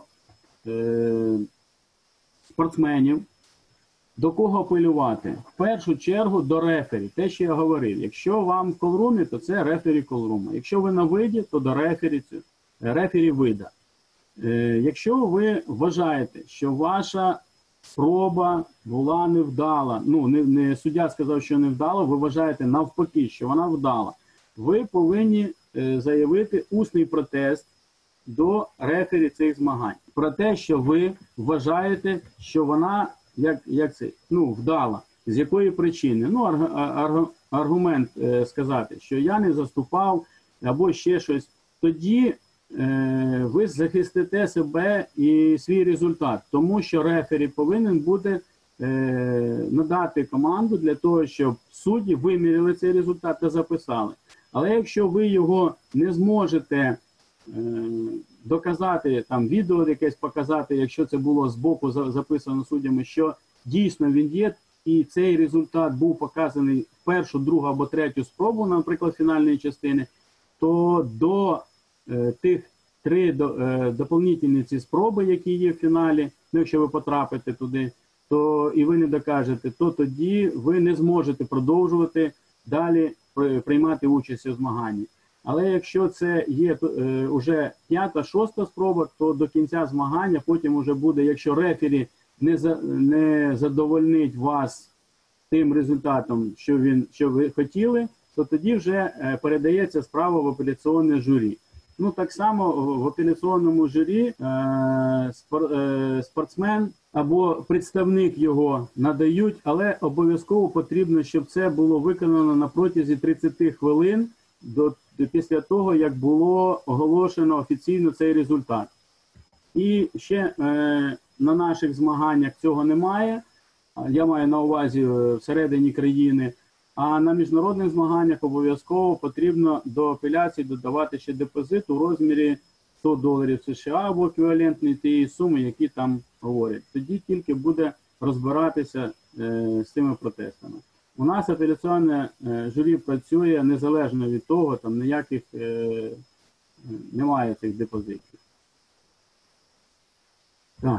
спортсменів, до кого апелювати? В першу чергу до рефері, те, що я говорив. Якщо вам в колрумі, то це рефері колрума. Якщо ви на виді, то до рефері вида. Якщо ви вважаєте, що ваша спроба була невдала, ну, не суддя сказав, що невдала, ви вважаєте навпаки, що вона вдала, ви повинні заявити усний протест до рефері цих змагань. Про те, що ви вважаєте, що вона вдала. З якої причини? Ну, аргумент сказати, що я не заступав, або ще щось. Тоді ви захистите себе і свій результат. Тому що рефері повинен буде надати команду для того, щоб судді виміряли цей результат та записали. Але якщо ви його не зможете доказати, там відео якесь показати, якщо це було збоку записано суддями, що дійсно він є, і цей результат був показаний в першу, другу або третю спробу, наприклад, фінальної частини, то до тих 3 доповнительні ці спроби, які є в фіналі, ну, якщо ви потрапите туди, то і ви не докажете, то тоді ви не зможете продовжувати далі приймати участь у змаганні. Але якщо це є вже 5-та, 6-та спроба, то до кінця змагання потім вже буде, якщо рефері не задовольнить вас тим результатом, що ви хотіли, то тоді вже передається справа в апеляційне журі. Ну, так само в апеляційному журі спортсмен або представник його надають, але обов'язково потрібно, щоб це було виконано на протязі 30 хвилин після того, як було оголошено офіційно цей результат. І ще на наших змаганнях цього немає, я маю на увазі всередині країни, а на міжнародних змаганнях обов'язково потрібно до апеляції додавати ще депозит у розмірі $100 США або еквівалентний тієї суми, які там говорять. Тоді тільки буде розбиратися з цими протестами. У нас апеляційне журі працює незалежно від того, там ніяких немає цих депозитів. Так.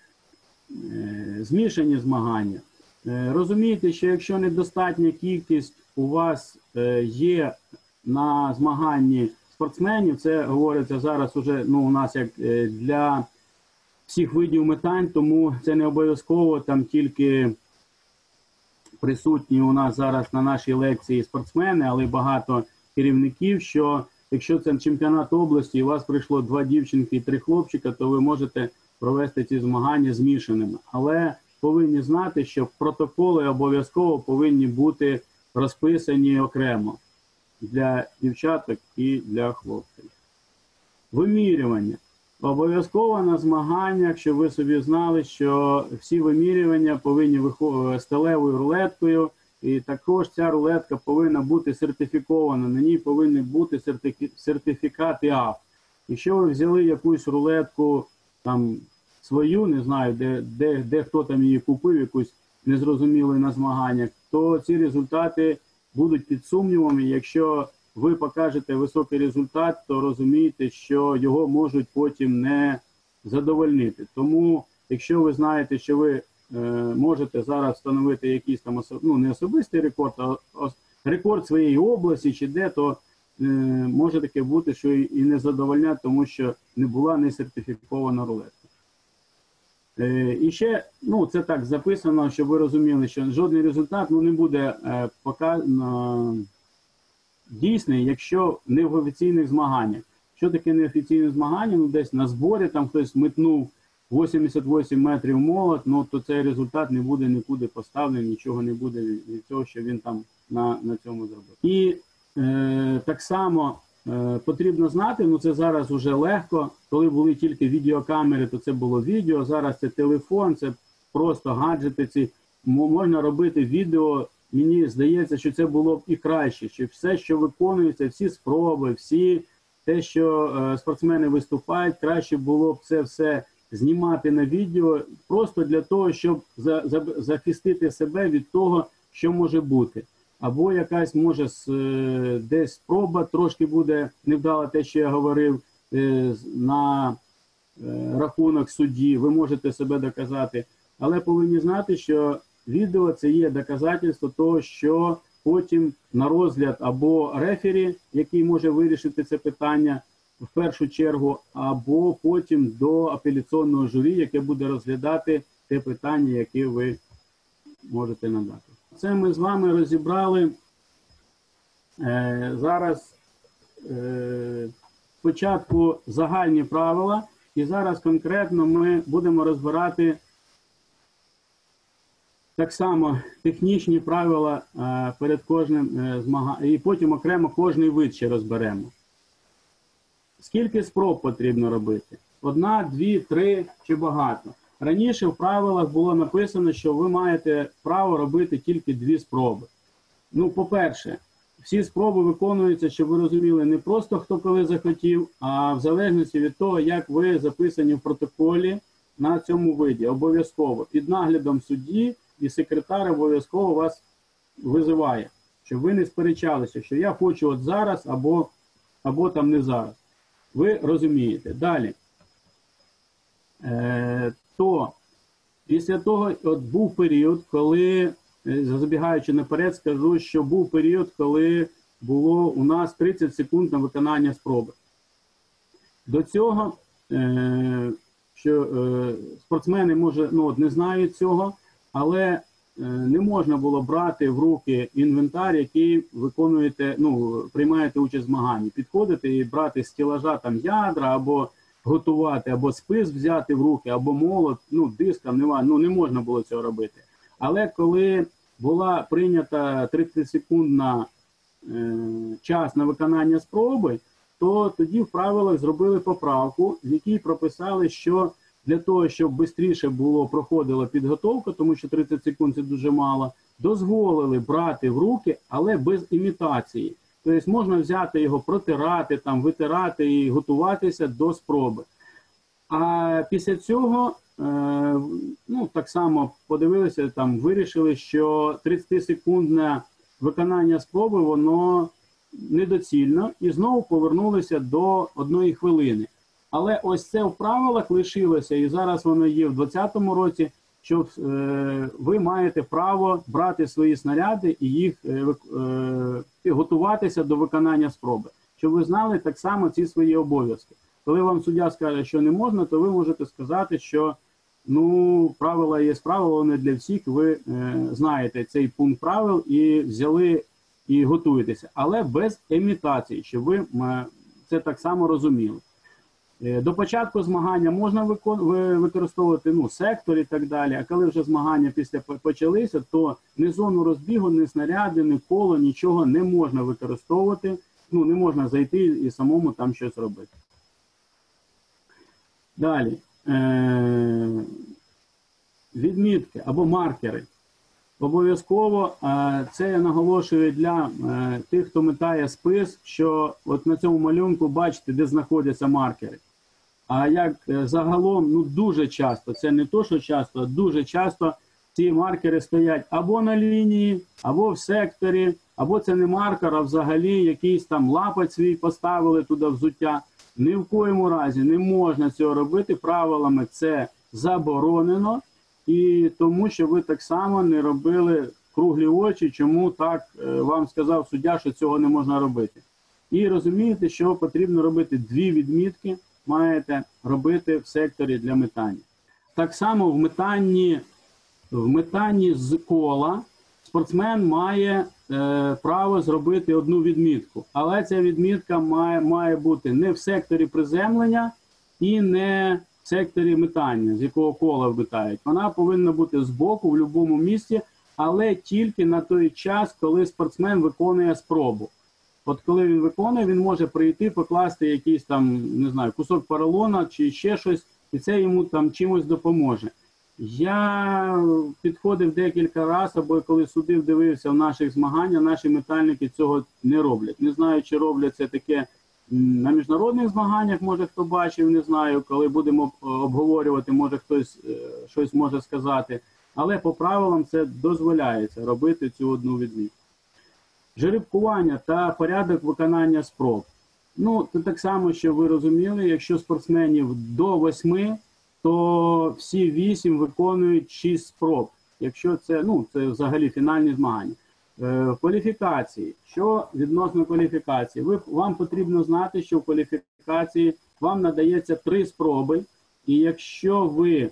Змішані змагання. Розумієте, що якщо недостатня кількість у вас є на змаганні спортсменів, це говориться зараз уже, ну, у нас як для всіх видів метань, тому це не обов'язково там тільки присутні у нас зараз на нашій лекції спортсмени, але багато керівників, що якщо це чемпіонат області і у вас прийшло 2 дівчинки і 3 хлопчика, то ви можете провести ці змагання змішаними. Але повинні знати, що протоколи обов'язково повинні бути розписані окремо для дівчаток і для хлопців. Вимірювання. Обов'язково на змаганнях, щоб ви собі знали, що всі вимірювання повинні виходити сталевою рулеткою, і також ця рулетка повинна бути сертифікована, на ній повинні бути сертифікати АФ. Якщо ви взяли якусь рулетку там свою, не знаю, де хто там її купив, якусь незрозумілу на змаганнях, то ці результати будуть під сумнівом. Якщо ви покажете високий результат, то розумієте, що його можуть потім не задовольнити. Тому, якщо ви знаєте, що ви можете зараз встановити якийсь там, ну, не особистий рекорд, а рекорд своєї області чи де, то може таке бути, що і не задовольнять, тому що не була не сертифікована рулетка. І ще, ну, це так записано, щоб ви розуміли, що жодний результат, ну, не буде дійсний, якщо не в офіційних змаганнях. Що таке неофіційне змагання? Ну, десь на зборі там хтось метнув 88 метрів молот, ну, то цей результат не буде нікуди поставлений, нічого не буде від цього, що він там на цьому зробив. І так само потрібно знати, ну, це зараз вже легко, коли були тільки відеокамери, то це було відео, зараз це телефон, це просто гаджети ці, можна робити відео. Мені здається, що це було б і краще, що все, що виконується, всі спроби, всі те, що спортсмени виступають, краще було б це все знімати на відео, просто для того, щоб захистити себе від того, що може бути. Або якась, може, десь спроба, трошки буде невдала те, що я говорив, на рахунок судді, ви можете себе доказати. Але повинні знати, що відео – це є доказательство того, що потім на розгляд або рефері, який може вирішити це питання в першу чергу, або потім до апеляційного журі, яке буде розглядати те питання, яке ви можете надати. Це ми з вами розібрали зараз спочатку загальні правила, і зараз конкретно ми будемо розбирати так само технічні правила перед кожним змаганням, і потім окремо кожний вид ще розберемо. Скільки спроб потрібно робити? 1, 2, 3 чи багато? Раніше в правилах було написано, що ви маєте право робити тільки 2 спроби. Ну, по-перше, всі спроби виконуються, щоб ви розуміли, не просто хто коли захотів, а в залежності від того, як ви записані в протоколі на цьому виді. Обов'язково під наглядом судді і секретар обов'язково вас визиває, щоб ви не сперечалися, що я хочу от зараз або там не зараз. Ви розумієте. Далі. То після того от був період, коли, забігаючи наперед, скажу, що був період, коли було у нас 30 секунд на виконання спроби. До цього, що спортсмени, може, ну, от не знають цього, але не можна було брати в руки інвентар, який виконуєте, ну, приймаєте участь в змаганні. Підходити і брати з стелажа там ядра, або готувати, або спис взяти в руки, або молот, ну, диском, ну, не можна було цього робити. Але коли була прийнята 30-секундна час на виконання спроби, то тоді в правилах зробили поправку, в якій прописали, що для того, щоб швидше проходила підготовка, тому що 30 секунд – це дуже мало, дозволили брати в руки, але без імітації. Тобто можна взяти його, протирати, там, витирати і готуватися до спроби. А після цього, ну, так само подивилися, там вирішили, що 30-секундне виконання спроби, воно недоцільно, і знову повернулися до 1 хвилини. Але ось це в правилах лишилося, і зараз воно є в 2020 році, що ви маєте право брати свої снаряди і їх готуватися до виконання спроби. Щоб ви знали так само ці свої обов'язки. Коли вам суддя скаже, що не можна, то ви можете сказати, що правила є правила, вони для всіх, ви знаєте цей пункт правил і взяли і готуєтеся. Але без імітації, щоб ви це так само розуміли. До початку змагання можна використовувати сектор і так далі, а коли вже змагання почалися, то ні зону розбігу, ні снаряди, ні коло, нічого не можна використовувати, не можна зайти і самому там щось робити. Далі. Відмітки або маркери. Обов'язково це я наголошую для тих, хто метає спис, що от на цьому малюнку бачите, де знаходяться маркери. А як загалом, дуже часто, це не то, що часто, а дуже часто ці маркери стоять або на лінії, або в секторі, або це не маркер, а взагалі якийсь там лапоть свій поставили туди взуття. Ні в коєму разі не можна цього робити, правилами це заборонено. І тому, що ви так само не робили круглі очі, чому так вам сказав суддя, що цього не можна робити. І розумієте, що потрібно робити 2 відмітки, маєте робити в секторі для метання. Так само в метанні з кола спортсмен має право зробити 1 відмітку. Але ця відмітка має бути не в секторі приземлення і не в секторі метання, з якого кола вмітають. Вона повинна бути збоку, в будь-якому місці, але тільки на той час, коли спортсмен виконує спробу. От коли він виконує, він може прийти, покласти якийсь там, не знаю, кусок поролона чи ще щось, і це йому там чимось допоможе. Я підходив декілька разів, або коли судив, дивився в наших змаганнях, наші метальники цього не роблять. Не знаю, чи роблять це таке на міжнародних змаганнях, може хто бачив, не знаю, коли будемо обговорювати, може хтось щось може сказати. Але по правилам це дозволяється робити цю 1 відмітку. Жеребкування та порядок виконання спроб. Це так само, що ви розуміли, якщо спортсменів до 8, то всі 8 виконують 6 спроб. Якщо це, це взагалі фінальні змагання. Кваліфікації. Що відносно кваліфікації? Вам потрібно знати, що в кваліфікації вам надається 3 спроби. І якщо ви,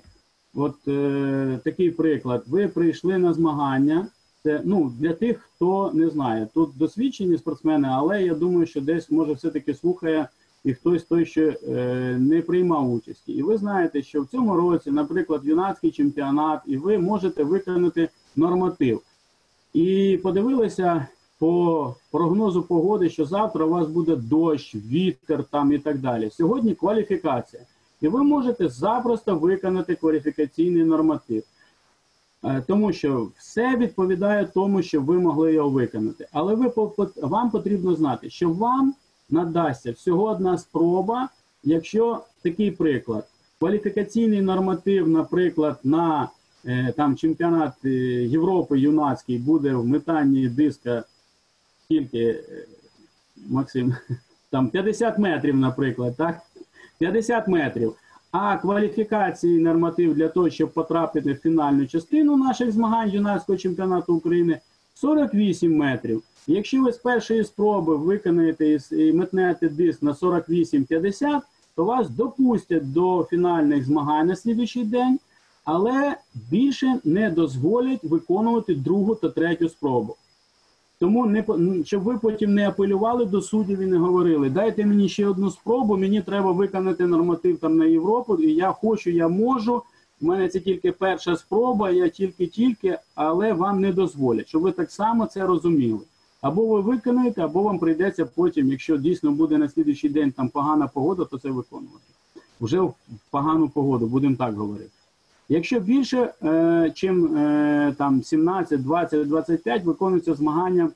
такий приклад, ви прийшли на змагання, це, для тих, хто не знає, тут досвідчені спортсмени, але я думаю, що десь, може, все-таки слухає і хтось той, що не приймав участі. І ви знаєте, що в цьому році, наприклад, юнацький чемпіонат, і ви можете виконати норматив. І подивилися по прогнозу погоди, що завтра у вас буде дощ, вітер там і так далі. Сьогодні кваліфікація. І ви можете запросто виконати кваліфікаційний норматив. Тому що все відповідає тому, що ви могли його виконати. Але вам потрібно знати, що вам надасться всього 1 спроба, якщо такий приклад. Кваліфікаційний норматив, наприклад, на чемпіонат Європи юнацький буде в метанні диска, скільки, Максим? 50 метрів, наприклад, так? 50 метрів. А кваліфікаційний норматив для того, щоб потрапити в фінальну частину наших змагань юнацького чемпіонату України, 48 метрів. Якщо ви з першої спроби виконаєте і метнете диск на 48-50, то вас допустять до фінальних змагань на слідуючий день, але більше не дозволять виконувати 2 та 3 спробу. Тому, щоб ви потім не апелювали до суддів і не говорили, дайте мені ще 1 спробу, мені треба виконати норматив там на Європу, і я хочу, я можу, в мене це тільки перша спроба, я тільки, але вам не дозволять, щоб ви так само це розуміли. Або ви виконаєте, або вам прийдеться потім, якщо дійсно буде на слідуючий день там погана погода, то це виконувати. Вже в погану погоду, будемо так говорити. Якщо більше, чим 17, 20, 25, виконуються змагання,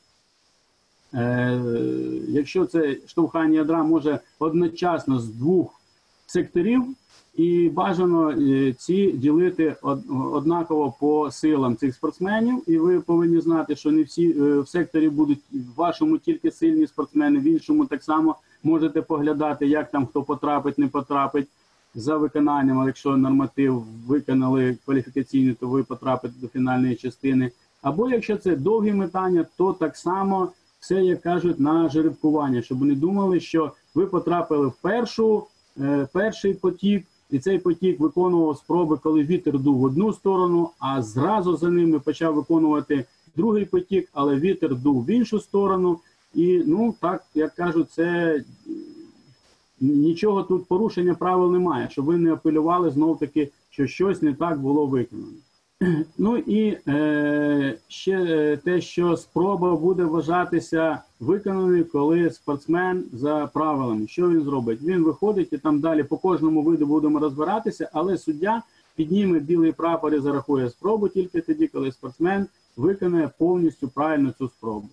якщо це штовхання ядра може одночасно з 2 секторів, і бажано ці ділити однаково по силам цих спортсменів. І ви повинні знати, що не всі в секторі будуть в вашому тільки сильні спортсмени, в іншому так само можете поглядати, як там хто потрапить, не потрапить за виконанням. А якщо норматив виконали кваліфікаційний, то ви потрапите до фінальної частини. Або якщо це довгі метання, то так само все, як кажуть, на жеребкування, щоб вони думали, що ви потрапили в перший потік, і цей потік виконував спроби, коли вітер дув в одну сторону, а зразу за ними почав виконувати другий потік, але вітер дув в іншу сторону. І, ну, так, як кажуть, це нічого тут порушення правил немає, щоб ви не апелювали знов-таки, що щось не так було виконано. Ну і ще те, що спроба буде вважатися виконаною, коли спортсмен за правилами. Що він зробить? Він виходить і там далі по кожному виду будемо розбиратися, але суддя підніме білий прапор і зарахує спробу тільки тоді, коли спортсмен виконає повністю правильно цю спробу.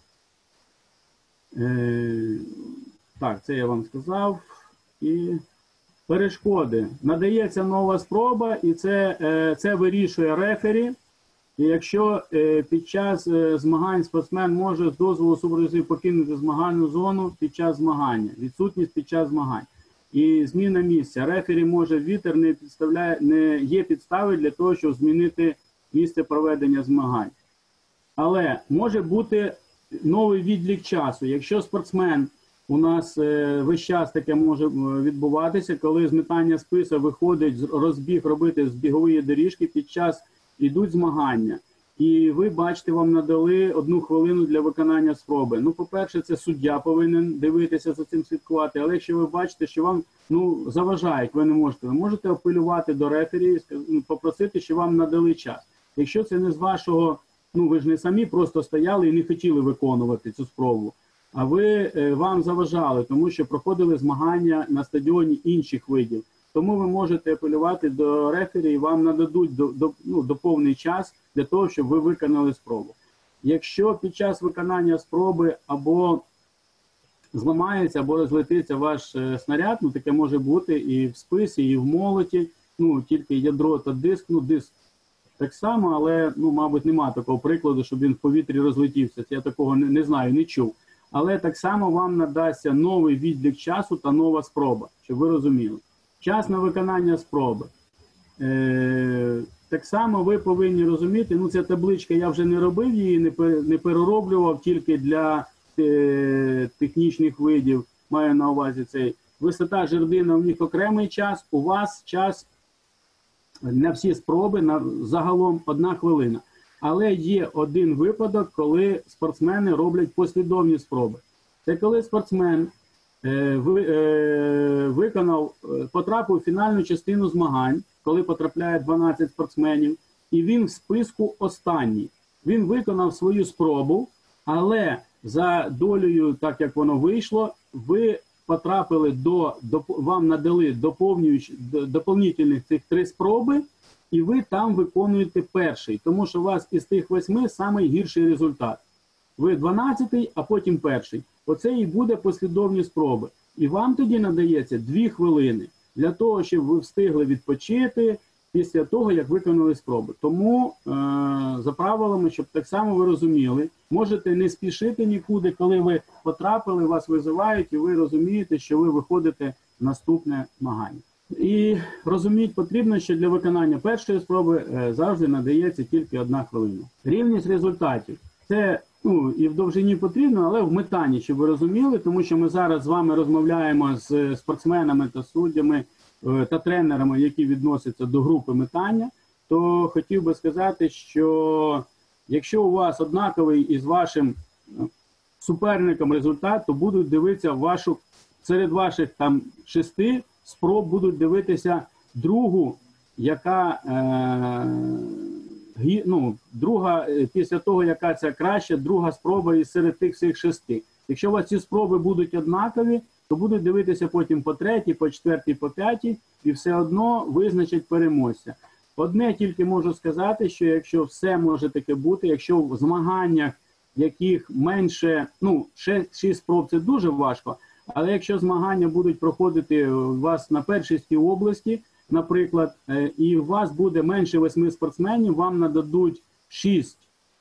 Так, це я вам сказав. І перешкоди. Надається нова спроба, і це вирішує рефері. І якщо під час змагань спортсмен може з дозволу супервізорів покинути змагальну зону під час змагання, відсутність під час змагань і зміна місця, рефері може, вітер не є підстави для того, щоб змінити місце проведення змагань. Але може бути новий відлік часу. Якщо спортсмен, у нас весь час таке може відбуватися, коли з метання списа виходить розбіг робити з бігової доріжки, під час ідуть змагання. І ви бачите, вам надали 1 хвилину для виконання спроби. Ну, по-перше, це суддя повинен дивитися за цим, слідкувати. Але якщо ви бачите, що вам заважають, ви можете апелювати до рефері і попросити, що вам надали час. Якщо це не з вашого, ви ж не самі просто стояли і не хотіли виконувати цю спробу, а вам заважали, тому що проходили змагання на стадіоні інших видів. Тому ви можете апелювати до рефері і вам нададуть доповний час для того, щоб ви виконали спробу. Якщо під час виконання спроби або зламається, або розлетиться ваш снаряд, таке може бути і в списі, і в молоті, тільки ядро та диск, диск так само, але, мабуть, немає такого прикладу, щоб він в повітрі розлетівся. Я такого не знаю, не чув. Але так само вам надасться новий відлік часу та нова спроба, щоб ви розуміли. Час на виконання спроби. Так само ви повинні розуміти, ця табличка, я вже не робив її, не перероблював тільки для технічних видів, маю на увазі цей. Висота жердина, у них окремий час, у вас час на всі спроби, загалом 1 хвилина. Але є один випадок, коли спортсмени роблять послідовні спроби. Це коли спортсмен потрапив у фінальну частину змагань, коли потрапляє 12 спортсменів, і він в списку останній. Він виконав свою спробу, але за долею, так як воно вийшло, ви потрапили вам надали доповнительних цих 3 спроби, і ви там виконуєте перший, тому що у вас із тих 8 самий гірший результат. Ви 12-й, а потім перший. Оце і буде послідовні спроби. І вам тоді надається 2 хвилини для того, щоб ви встигли відпочити після того, як виконали спроби. Тому за правилами, щоб так само ви розуміли, можете не спішити нікуди, коли ви потрапили, вас визивають, і ви розумієте, що ви виходите в наступне змагання. І розуміти потрібно, що для виконання першої спроби завжди надається тільки 1 хвилина. Рівність результатів. Це і в довжині потрібно, але в метанні, щоб ви розуміли, тому що ми зараз з вами розмовляємо з спортсменами та суддями та тренерами, які відносяться до групи метання, то хотів би сказати, що якщо у вас однаковий із вашим суперником результат, то будуть дивитися серед ваших 6 спроб будуть дивитися другу, яка друга, після того, яка ця краща, друга спроба із серед тих всіх 6. Якщо у вас ці спроби будуть однакові, то будуть дивитися потім по 3, по 4, по 5 і все одно визначать переможця. Одне тільки можу сказати, що якщо все може таке бути, якщо в змаганнях, яких менше, 6 спроб це дуже важко, Але якщо змагання будуть проходити у вас на першості області, наприклад, і у вас буде менше 8 спортсменів, вам нададуть 6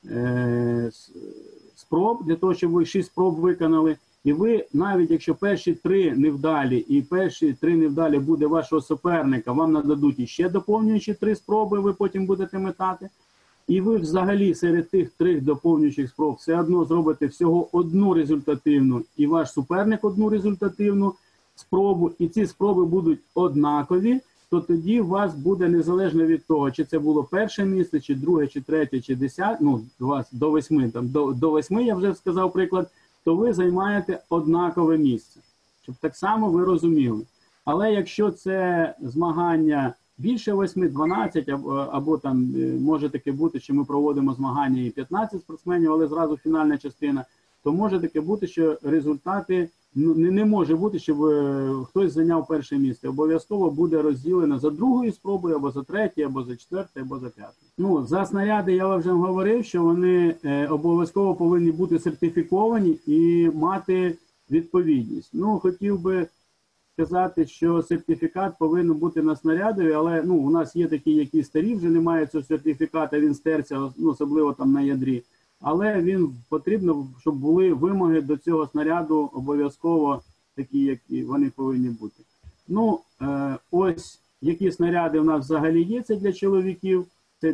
спроб, для того, щоб ви 6 спроб виконали. І ви, навіть якщо перші 3 невдалі і перші 3 невдалі буде вашого суперника, вам нададуть іще доповнюючі 3 спроби, ви потім будете метати. І ви взагалі серед тих 3 доповнюючих спроб все одно зробите всього одну результативну, і ваш суперник одну результативну спробу, і ці спроби будуть однакові, то тоді у вас буде, незалежно від того, чи це було перше місце, чи друге, чи третє, чи 10, ну, у вас до 8, там, до 8, я вже сказав приклад, то ви займаєте однакове місце, щоб так само ви розуміли. Але якщо це змагання більше 8, 12, або там може таке бути, що ми проводимо змагання і 15 спортсменів, але зразу фінальна частина, то може таке бути, що результати, не може бути, щоб хтось зайняв перше місце. Обов'язково буде розділено за другою спробою, або за третьою, або за четвертою, або за п'ятою. Ну, за снаряди я вже говорив, що вони обов'язково повинні бути сертифіковані і мати відповідність. Ну, хотів би сказати, що сертифікат повинен бути на снарядові, але ну, у нас є такі, які старі, вже не мають цього сертифіката, він стерся, ну, особливо там на ядрі. Але він потрібно, щоб були вимоги до цього снаряду обов'язково такі, які вони повинні бути. Ну, ось які снаряди у нас взагалі є, це для чоловіків, це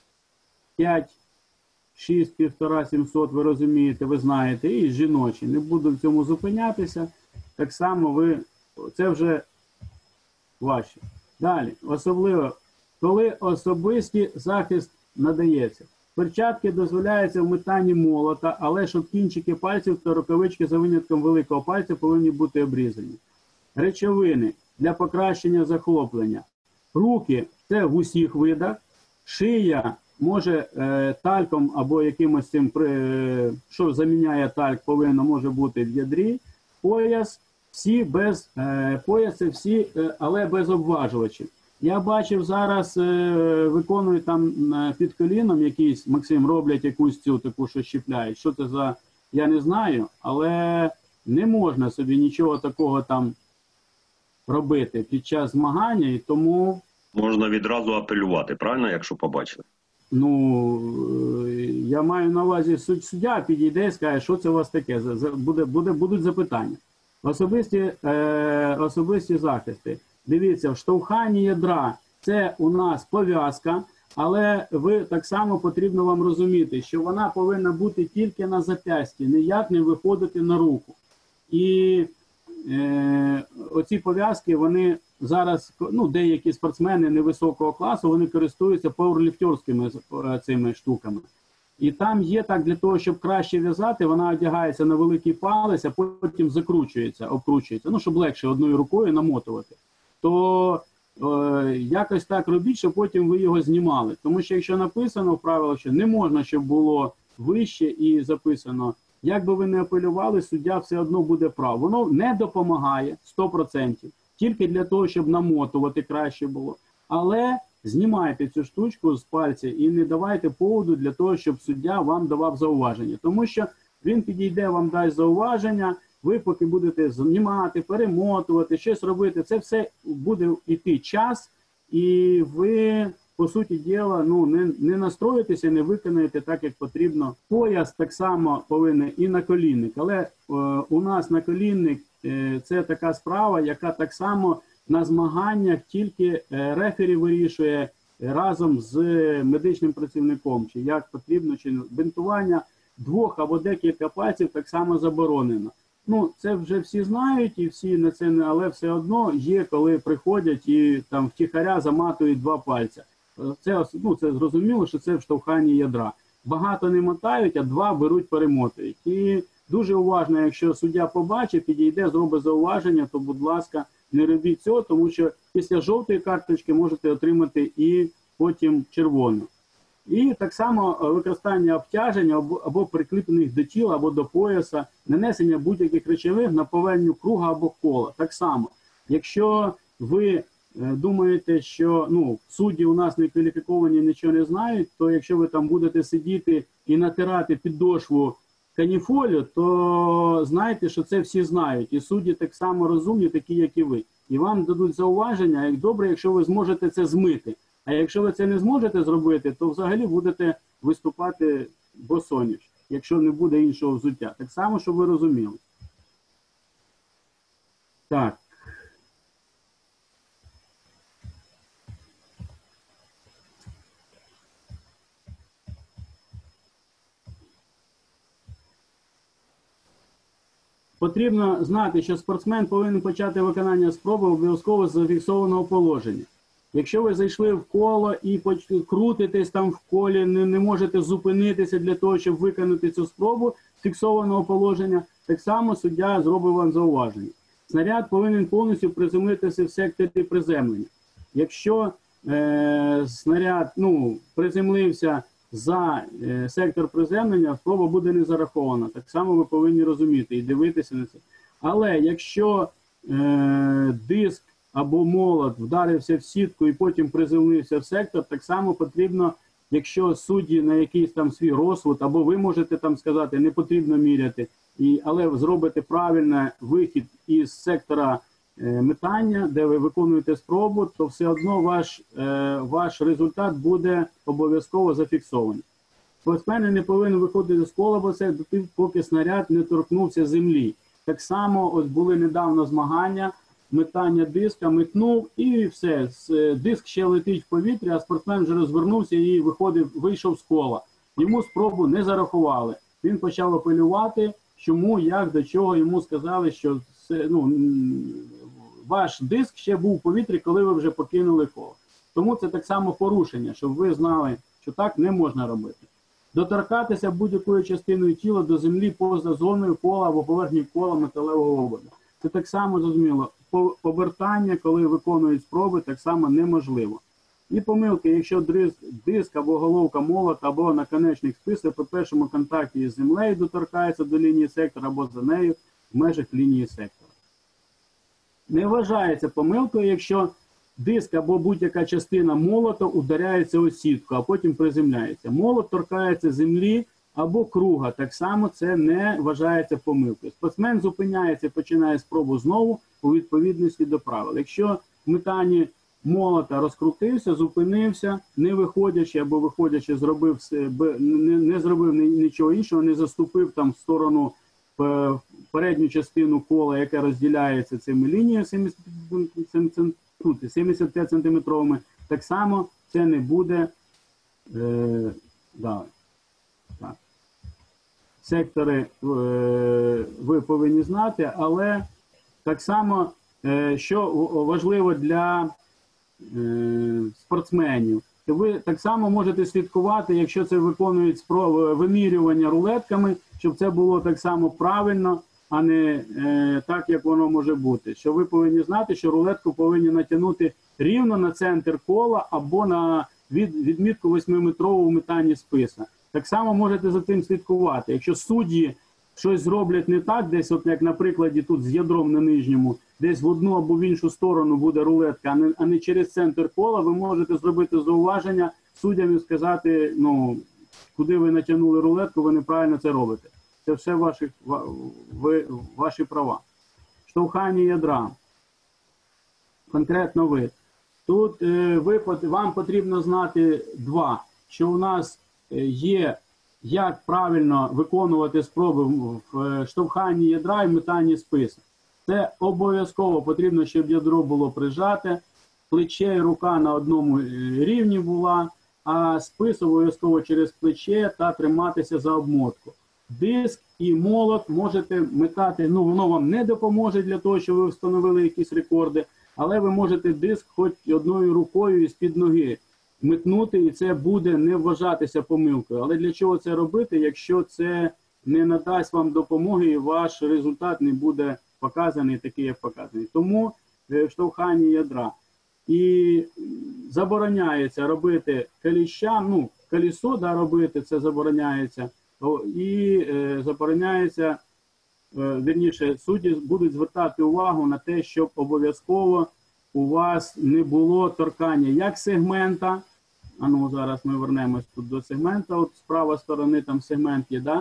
5, 6, 1,5, 700, ви розумієте, ви знаєте, і жіночі. Не буду в цьому зупинятися, так само ви, це вже ваші. Далі, особливо, коли особистий захист надається. Перчатки дозволяються в метанні молота, але щоб кінчики пальців та рукавички за винятком великого пальця повинні бути обрізані. Речовини для покращення захоплення. Руки – це в усіх видах. Шия може тальком або якимось цим, що заміняє тальк, може бути в ядрі. Пояс – всі без пояси, всі, але без обважувачів. Я бачив, зараз виконують там під коліном якийсь, Максим, роблять якусь цю таку, що щіпляють. Що це за, я не знаю, але не можна собі нічого такого там робити під час змагання, і тому... Можна відразу апелювати, правильно, якщо побачили? Ну, я маю на увазі, суддя підійде і скаже, що це у вас таке, будуть запитання. Особисті захисти. Дивіться, в штовханні ядра це у нас пов'язка, але ви так само потрібно вам розуміти, що вона повинна бути тільки на зап'ясті, ніяк не виходити на руку. І оці пов'язки, вони зараз, ну, деякі спортсмени невисокого класу, вони користуються пауерліфтерськими цими штуками. І там є так, для того, щоб краще в'язати, вона одягається на великий палець, а потім закручується, обкручується, ну, щоб легше одною рукою намотувати. То якось так робіть, щоб потім ви його знімали. Тому що якщо написано в правилах, що не можна, щоб було вище і записано, як би ви не апелювали, суддя все одно буде прав. Воно не допомагає 100%, тільки для того, щоб намотувати краще було. Але знімайте цю штучку з пальця і не давайте поводу для того, щоб суддя вам давав зауваження. Тому що він підійде, вам дасть зауваження, ви поки будете знімати, перемотувати, щось робити, це все буде йти час, і ви, по суті діла, ну, не настроїтеся, не виконаєте так, як потрібно. Пояс так само повинен і наколінник, але у нас наколінник це така справа, яка так само на змаганнях тільки рефері вирішує разом з медичним працівником, чи як потрібно, чи бинтування 2 або декілька пальців так само заборонено. Ну, це вже всі знають і всі на це, але все одно є, коли приходять і там втіхаря заматують 2 пальця. Це, ну, це зрозуміло, що це в штовханні ядра. Багато не мотають, а 2 беруть, перемотують. І дуже уважно, якщо суддя побачить, підійде, зробить зауваження, то, будь ласка, не робіть цього, тому що після жовтої карточки можете отримати і потім червону. І так само використання обтяження або прикріплених до тіла, або до пояса, нанесення будь-яких речовин на поверхню круга або кола. Так само, якщо ви думаєте, що ну, судді у нас не кваліфіковані, нічого не знають, то якщо ви там будете сидіти і натирати підошву каніфолю, то знайте, що це всі знають. І судді так само розумні, такі, як і ви. І вам дадуть зауваження, як добре, якщо ви зможете це змити. А якщо ви це не зможете зробити, то взагалі будете виступати босоніж, якщо не буде іншого взуття. Так само, щоб ви розуміли. Так. Потрібно знати, що спортсмен повинен почати виконання спроби обов'язково з зафіксованого положення. Якщо ви зайшли в коло і крутитесь там в колі, не можете зупинитися для того, щоб виконати цю спробу з фіксованого положення, так само суддя зробить вам зауваження. Снаряд повинен повністю приземлитися в секторі приземлення. Якщо снаряд приземлився за сектор приземлення, спроба буде не зарахована. Так само ви повинні розуміти і дивитися на це. Але якщо диск або молот вдарився в сітку і потім приземлився в сектор, так само потрібно, якщо судді на якийсь там свій розсуд, або ви можете там сказати, не потрібно міряти, але зробите правильний вихід із сектора метання, де ви виконуєте спробу, то все одно ваш результат буде обов'язково зафіксований. Спортсмен не повинен виходити з кола, поки снаряд не торкнувся землі. Так само ось були недавно змагання, метання диска, метнув і все. Диск ще летить в повітрі, а спортсмен вже розвернувся і вийшов з кола. Йому спробу не зарахували. Він почав апелювати, чому, як, до чого. Йому сказали, що ваш диск ще був в повітрі, коли ви вже покинули коло. Тому це так само порушення, щоб ви знали, що так не можна робити. Доторкатися будь-якою частиною тіла до землі поза зоною кола або поверхні кола металевого ободу. Це так само зрозуміло. Повертання, коли виконують спроби, так само неможливо. І помилки, якщо диск або головка молота або наконечник списа при першому контакті з землею доторкається до лінії сектора або за нею в межах лінії сектора. Не вважається помилкою, якщо диск або будь-яка частина молота ударяється о сітку, а потім приземляється. Молот торкається землі або круга, так само це не вважається помилкою. Спортсмен зупиняється і починає спробу знову у відповідності до правил. Якщо в метанні молота розкрутився, зупинився, не виходячи або виходячи, не зробив нічого іншого, не заступив там в сторону передню частину кола, яка розділяється цими лініями 75 сантиметровими, так само це не буде сектори ви повинні знати, але так само, що важливо для спортсменів, то ви так само можете слідкувати, якщо це виконують вимірювання рулетками, щоб це було так само правильно, а не так, як воно може бути. Що ви повинні знати, що рулетку повинні натягнути рівно на центр кола або на відмітку 8-метрову в метанні списа. Так само можете за цим слідкувати. Якщо судді щось зроблять не так, десь, от як на прикладі тут з ядром на нижньому, десь в одну або в іншу сторону буде рулетка, а не через центр кола, ви можете зробити зауваження суддям і сказати, куди ви натягнули рулетку, ви неправильно це робите. Це все ваші права. Штовхання ядра. Конкретно ви. Тут вам потрібно знати що у нас є, як правильно виконувати спроби в штовханні ядра і метанні списа. Це обов'язково потрібно, щоб ядро було прижате, плече і рука на одному рівні була, а спис обов'язково через плече та триматися за обмотку. Диск і молот можете метати, воно вам не допоможе для того, щоб ви встановили якісь рекорди, але ви можете диск хоч одною рукою із-під ноги метнути, і це буде не вважатися помилкою. Але для чого це робити, якщо це не надасть вам допомоги і ваш результат не буде показаний такий, як показаний. Тому штовхання ядра. І забороняється робити коліщам, колесо робити, це забороняється. І забороняється, вірніше, судді будуть звертати увагу на те, щоб обов'язково у вас не було торкання як сегмента, зараз ми вернемось тут до сегмента, от з правої сторони там сегмент є,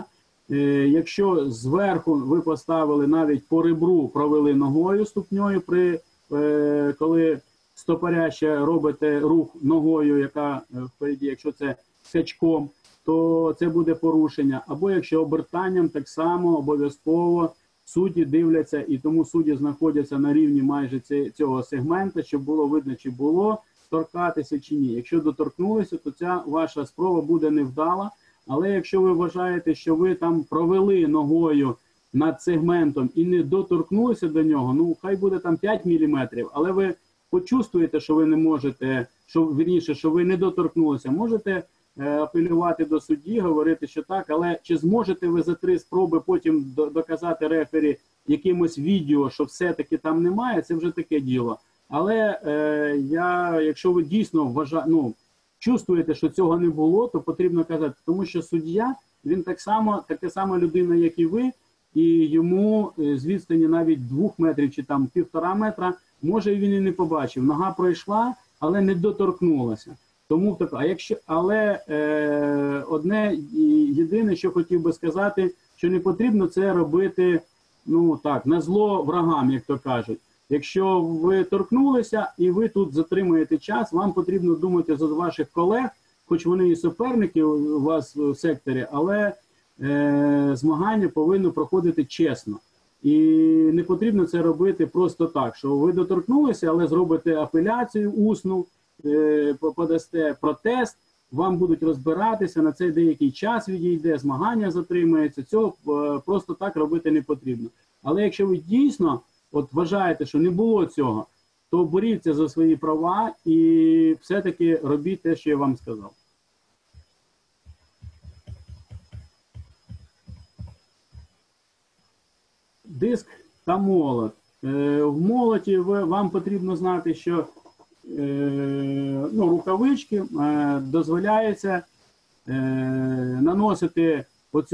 Якщо зверху ви поставили навіть по ребру, провели ногою, ступньою, коли стопаря ще робите рух ногою, яка впереді, якщо це скачком, то це буде порушення. Або якщо обертанням, так само обов'язково судді дивляться, і тому судді знаходяться на рівні майже цього сегмента, щоб було видно, чи було торкатися чи ні. Якщо доторкнулися, то ця ваша спроба буде невдала. Але якщо ви вважаєте, що ви там провели ногою над сегментом і не доторкнулися до нього, ну хай буде там 5 мм, але ви почувствуєте, що ви не можете, що ви не доторкнулися, можете апелювати до судді, говорити, що так, але чи зможете ви за 3 спроби потім доказати рефері якимось відео, що все-таки там немає, це вже таке діло. Але якщо ви дійсно чувствуєте, що цього не було, то потрібно казати, тому що суддя, він така сама людина, як і ви, і йому з відстані навіть 2 метрів чи там 1,5 метра, може він і не побачив. Нога пройшла, але не доторкнулася. Тому одне єдине, що хотів би сказати, що не потрібно це робити, на зло врагам, як то кажуть. Якщо ви торкнулися і ви тут затримуєте час, вам потрібно думати за ваших колег, хоч вони і суперники у вас в секторі, але змагання повинно проходити чесно. І не потрібно це робити просто так, що ви доторкнулися, але зробите апеляцію усну, подасте протест, вам будуть розбиратися, на це деякий час відійде, змагання затримається, цього просто так робити не потрібно. Але якщо ви дійсно вважаєте, що не було цього, то боріться за свої права і все-таки робіть те, що я вам сказав. Диск та молот. В молоті вам потрібно знати, що рукавички дозволяється наносити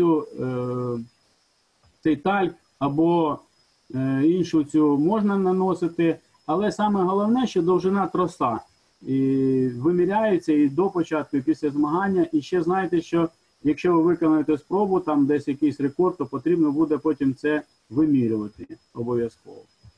цей тальк або іншу цю можна наносити, але саме головне, що довжина троса виміряється і до початку, і після змагання. І ще знаєте, що якщо ви виконаєте спробу, там десь якийсь рекорд, то потрібно буде потім це вимірювати обов'язково.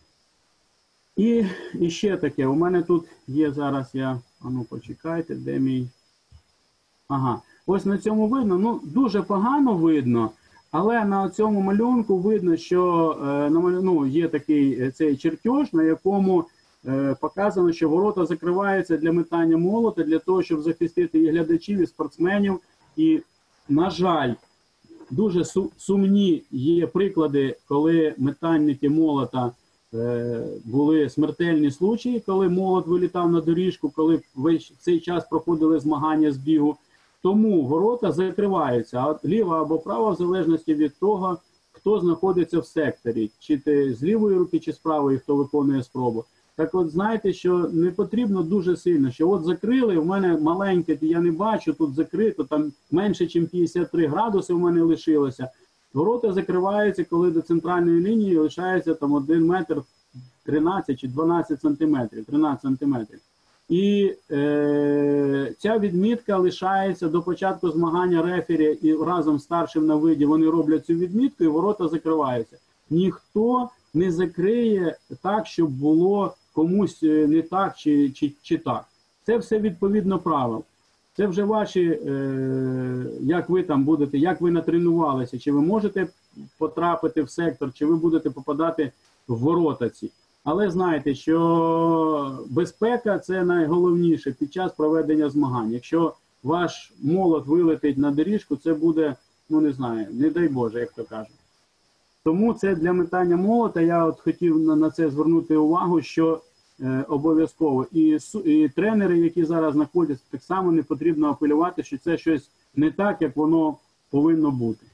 І ще таке, у мене тут є зараз, почекайте, де мій... Ага, ось на цьому видно, дуже погано видно, але на цьому малюнку видно, що є такий цей чертеж, на якому показано, що ворота закриваються для метання молота, для того, щоб захистити і глядачів, і спортсменів. І, на жаль, дуже сумні є приклади, коли метальники молота були смертельні случаї, коли молот вилітав на доріжку, коли весь цей час проходили змагання з бігу. Тому ворота закриваються ліва або права, в залежності від того, хто знаходиться в секторі. Чи ти з лівої руки, чи з правої, хто виконує спробу. Так от, знаєте, що не потрібно дуже сильно, що закрили, в мене маленьке, я не бачу, тут закрито, там менше, ніж 53 градуси в мене лишилося. Ворота закриваються, коли до центральної лінії лишається там 1 метр 13 чи 12 сантиметрів, 13 сантиметрів. І ця відмітка лишається до початку змагання рефері, і разом з старшим на виді вони роблять цю відмітку, і ворота закриваються. Ніхто не закриє так, щоб було комусь не так чи так. Це все відповідно правил. Це вже ваші, як ви там будете, як ви натренувалися, чи ви можете потрапити в сектор, чи ви будете попадати в ворота ці. Але знайте, що безпека – це найголовніше під час проведення змагань. Якщо ваш молот вилетить на доріжку, це буде, не знаю, не дай Боже, як то кажуть. Тому це для метання молота, я хотів на це звернути увагу, що обов'язково. І тренери, які зараз знаходяться, так само не потрібно апелювати, що це щось не так, як воно повинно бути.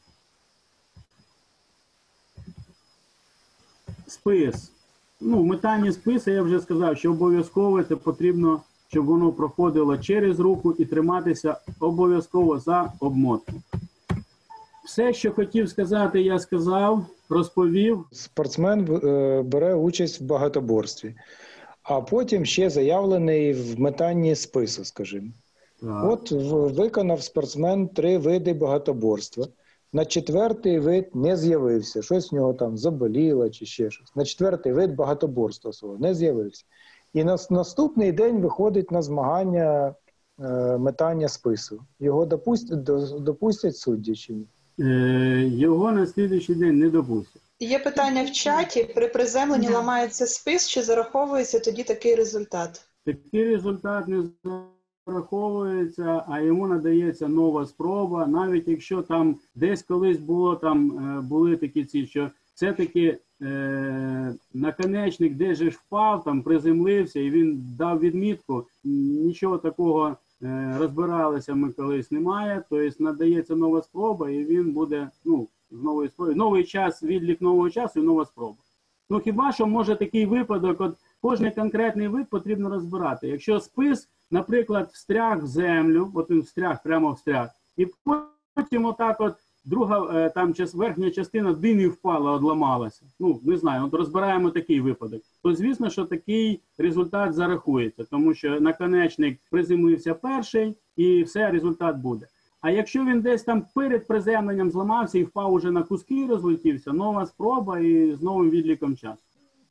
Спис. В метанні списа я вже сказав, що обов'язково це потрібно, щоб воно проходило через руку і триматися обов'язково за обмотку. Все, що хотів сказати, я сказав, розповів. Спортсмен бере участь в багатоборстві, а потім ще заявлений в метанні спису, скажімо. Так. От виконав спортсмен 3 види багатоборства. На четвертий вид не з'явився. Щось в нього там заболіло чи ще щось. На четвертий вид багатоборства свого не з'явився. І на наступний день виходить на змагання метання спису. Його допустять судді чи ні? Його на слідуючий день не допустять. Є питання в чаті. При приземленні Да. ламається спис, чи зараховується тоді такий результат? Такий результат не зараховується, а йому надається нова спроба, навіть якщо там десь колись були такі ці, що все-таки наконечник десь же ж впав, там приземлився і він дав відмітку, нічого такого розбиралися ми колись немає, тобто надається нова спроба і він буде, з нової спроби. Новий час, відлік нового часу і нова спроба. Хіба що може такий випадок, от кожний конкретний вид потрібно розбирати. Якщо спис, наприклад, встряг в землю, от він прямо встряг, і потім отак от друга, там верхня частина димі впала, одламалася. Не знаю, от розбираємо такий випадок. То звісно, що такий результат зарахується, тому що наконечник приземлився перший і все, результат буде. А якщо він десь там перед приземленням зламався і впав уже на куски, розлетівся, нова спроба і з новим відліком часу.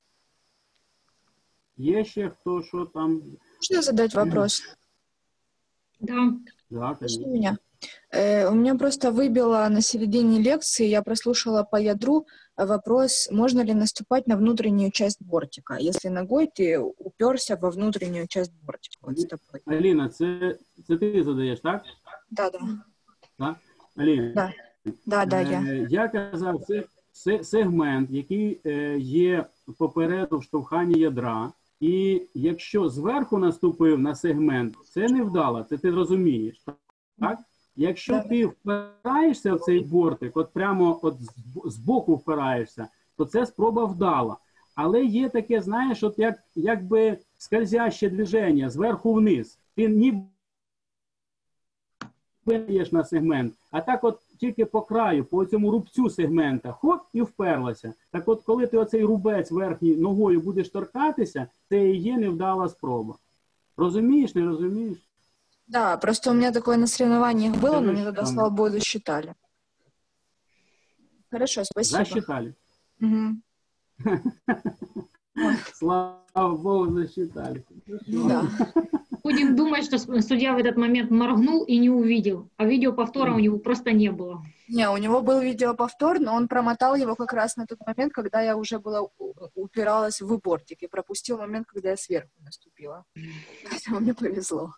Є ще хто, що там? Можно задать вопрос? Да. Да, Слушай меня. У меня просто выбило на середине лекции, я прослушала по ядру вопрос, можно ли наступать на внутреннюю часть бортика, если ногой ты уперся во внутреннюю часть бортика. Вот стопой. Аліна, це ти задаєш, так? Да. Так? Аліна? Да, я. Я казав, це сегмент, який є попереду в штовханні ядра, і якщо зверху наступив на сегмент, це невдало, це ти розумієш, так? Якщо ти впираєшся в цей бортик, от прямо от збоку впираєшся, то це спроба вдала. Але є таке, знаєш, от якби скользяще движення зверху вниз. Ти ніби впираєш на сегмент, а так от тільки по краю, по цьому рубцю сегмента, хоп, і вперлася. Так от, коли ти оцей рубець верхній ногою будеш торкатися, це і є невдала спроба. Розумієш, не розумієш? Да, просто у меня такое на соревнованиях было, но мне тогда, слава богу, засчитали. Хорошо, спасибо. Засчитали. Мгм. Слава Богу, засчитали. Да. Будем думать, что судья в этот момент моргнул и не увидел, а видеоповтора у него просто не было. Не, у него был видеоповтор, но он промотал его как раз на тот момент, когда я уже была упиралась в бортик, и пропустил момент, когда я сверху наступила. Поэтому мне повезло.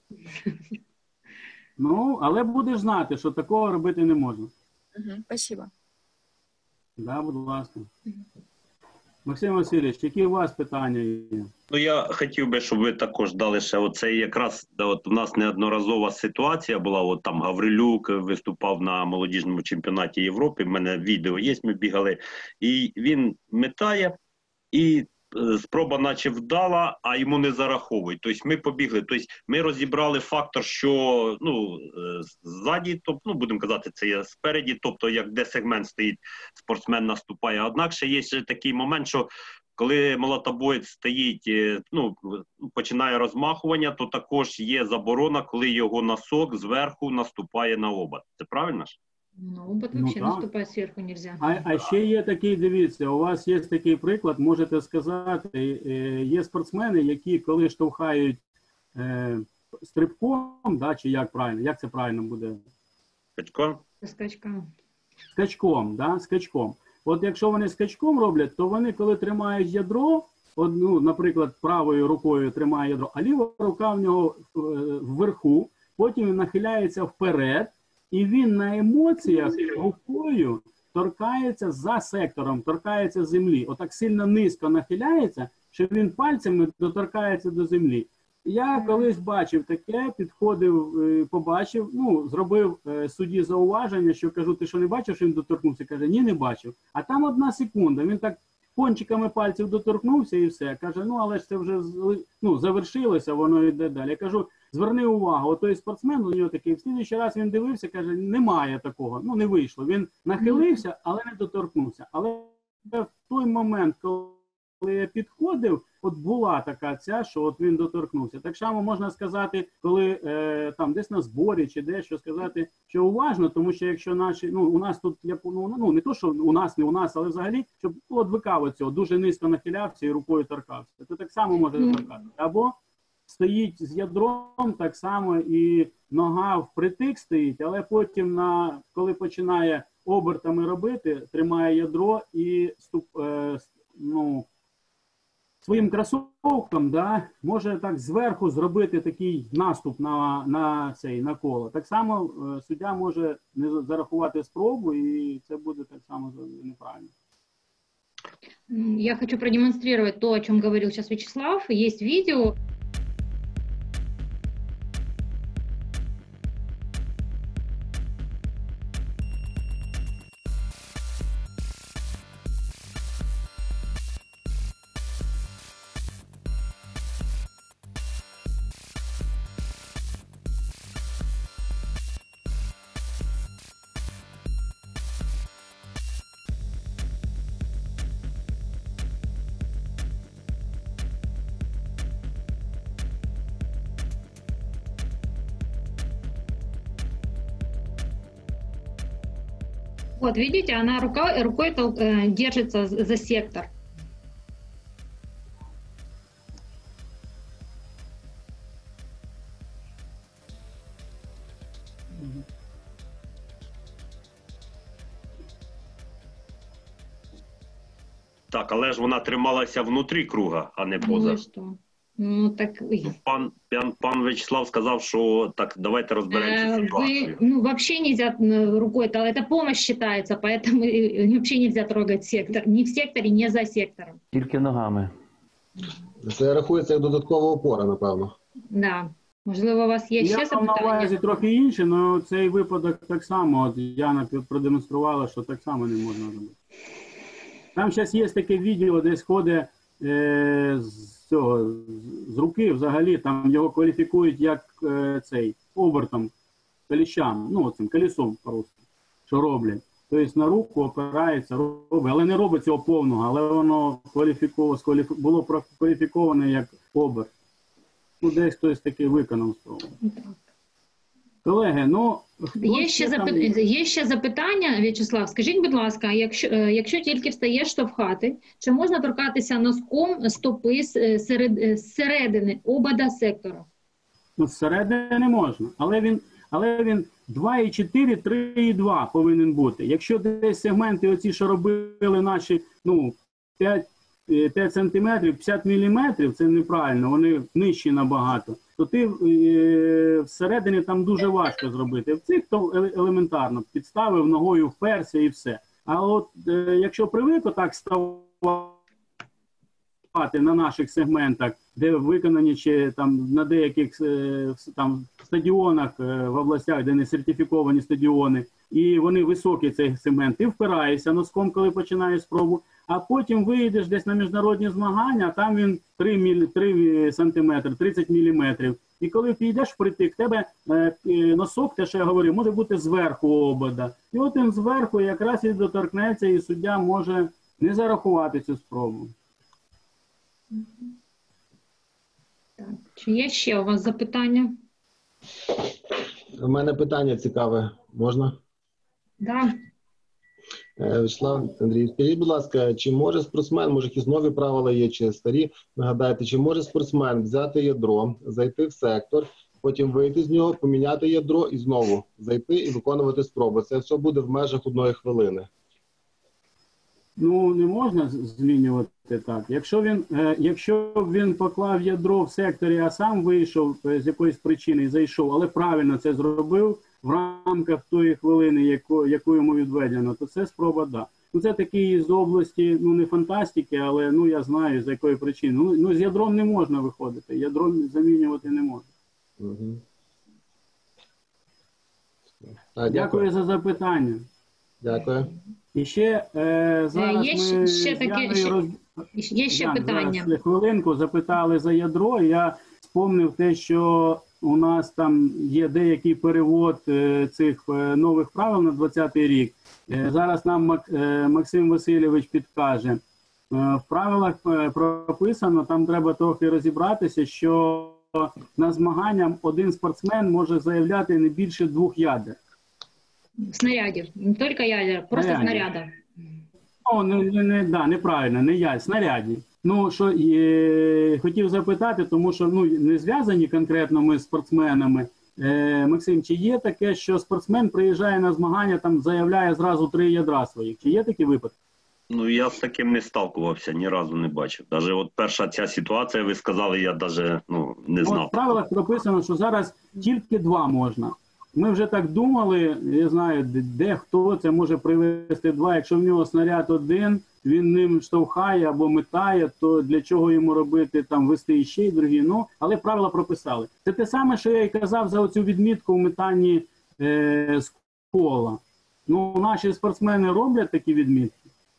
Але будеш знати, що такого робити не можна. Спасибо. Да, будь ласка. Максим Васильович, які у вас питання є? Я хотів би, щоб ви також дали ще оце якраз, от у нас неодноразова ситуація була, от там Гаврилюк виступав на молодіжному чемпіонаті Європи, в мене відео є, ми бігали, і він метає, і спроба наче вдала, а йому не зараховують. Тобто ми побігли, тобто ми розібрали фактор, що ззаді, тобто, будемо казати, це є спереді, тобто як де сегмент стоїть, спортсмен наступає. Однак ще є ще такий момент, що коли молотобоєць стоїть, починає розмахування, то також є заборона, коли його носок зверху наступає на обод. Це правильно ж? Обод вообще наступать сверху нельзя. А ще є такий, дивіться, у вас є такий приклад, можете сказати, є спортсмени, які коли штовхають стрибком, да, чи як правильно, як це правильно буде? Скачком? Скачком, да, скачком. От якщо вони скачком роблять, то вони, коли тримають ядро, наприклад, правою рукою тримає ядро, а ліва рука в нього вверху, потім він нахиляється вперед, і він на емоціях рукою торкається за сектором, торкається землі. Отак сильно низько нахиляється, що він пальцями доторкається до землі. Я колись бачив таке, підходив, побачив, зробив судді зауваження, що кажу, ти що не бачив, що він доторкнувся? Каже, ні, не бачив. А там 1 секунда, він так кончиками пальців доторкнувся і все. Каже, але ж це вже завершилося, воно йде далі. Я кажу, зверни увагу, той спортсмен, у нього такий, в слідуючий раз він дивився, каже, немає такого, не вийшло. Він нахилився, але не доторкнувся. Але в той момент, коли коли я підходив, от була така ця, що от він доторкнувся. Так само можна сказати, коли там десь на зборі чи дещо сказати, що уважно, тому що якщо наші, у нас тут, не то, що у нас, не у нас, але взагалі, щоб от викав цього, дуже низько нахилявся і рукою торкався. Це так само може торкати. Або стоїть з ядром так само і нога впритик стоїть, але потім, коли починає обертами робити, тримає ядро і своїм кросовком, може так зверху зробити такий наступ на коло. Так само суддя може не зарахувати спробу, і це буде так само неправильно. Я хочу продемонстрировать то, о чем говорил сейчас Вячеслав. Есть видео. Вот, видите, она рукой держится за сектор. Так, але ж вона трималася внутрі круга, а не поза. Ну, что? Ну, так... Пан Вячеслав сказав, що так, давайте розберемося з ситуацією. Вообще нельзя рукой, это помощь считается, поэтому вообще нельзя трогать сектор. Ни в секторе, ни за сектором. Тільки ногами. Це рахується як додаткова опора, напевно. Да. Можливо, у вас є ще запитання? Я мав на увазі трохи інше, але цей випадок так само, от Яна продемонструвала, що так само не можна робити. Там зараз є таке відео, де сходить з руки взагалі, там його кваліфікують як обертом, коліщам, цим колесом просто, що роблять. Тобто на руку опирається, робить, але не робить цього повного, але воно було кваліфіковане як оберт. Десь хтось такий виконав спробу. Колеги, Є ще запитання, В'ячеслав. Скажіть, будь ласка, якщо тільки встаєш штовхати, чи можна торкатися носком стопи зсередини обода сектора? Зсередини не можна, але він 2,4, 3,2 повинен бути. Якщо десь сегменти оці, що робили наші, 5 сантиметрів, 50 міліметрів, це неправильно, вони нижчі набагато, то ти всередині там дуже важко зробити. В цих то елементарно, підставив, ногою вперся і все. А от якщо привик отак ставати на наших сегментах, де виконані чи там на деяких там стадіонах в областях, де не сертифіковані стадіони, і вони високі, цей сегмент, ти впираєшся носком, коли починаєш спробу, а потім виїдеш десь на міжнародні змагання, а там він 3 сантиметри, 30 міліметрів. І коли підеш впритик, в тебе носок, те, що я говорив, може бути зверху обода. І от він зверху якраз і доторкнеться, і суддя може не зарахувати цю спробу. Так. Чи є ще у вас запитання? У мене питання цікаве. Можна? Да. Вячеслав Андрій, скажіть, будь ласка, чи може спортсмен, може якісь нові правила є, чи старі, нагадайте, чи може спортсмен взяти ядро, зайти в сектор, потім вийти з нього, поміняти ядро і знову зайти і виконувати спробу? Це все буде в межах 1 хвилини. Не можна змінювати так. Якщо він поклав ядро в секторі, а сам вийшов з якоїсь причини і зайшов, але правильно це зробив в рамках тої хвилини, яку йому відведено, то це спроба, да. Це такий з області, не фантастики, але я знаю, з якої причини. З ядром не можна виходити, ядром замінювати не можна. Угу. Дякую за запитання. Дякую. І ще зараз є ще питання. Зараз, хвилинку, запитали за ядро. Я вспомнив те, що у нас там є деякий перевод цих нових правил на 2020 рік. Зараз нам Максим Васильович підкаже. В правилах прописано, там треба трохи розібратися, що на змаганнях один спортсмен може заявляти не більше 2 ядер. Снарядів, не тільки ядер, просто снаряда. Неправильно, не ядер, снарядів. Ну, що хотів запитати, тому що не зв'язані конкретно ми з спортсменами. Максим, чи є таке, що спортсмен приїжджає на змагання, там заявляє зразу 3 ядра своїх? Чи є такі випадки? Ну, я з таким не сталкувався, ні разу не бачив. Навіть от перша ця ситуація, ви сказали, я навіть не знав. В правилах прописано, що зараз тільки 2 можна. Ми вже так думали, я знаю, де хто це може привезти 2. Якщо в нього снаряд 1, він ним штовхає або метає, то для чого йому робити, там, вести іще й другі. Але правила прописали. Це те саме, що я й казав за оцю відмітку в метанні з кола. Наші спортсмени роблять такі відмітки.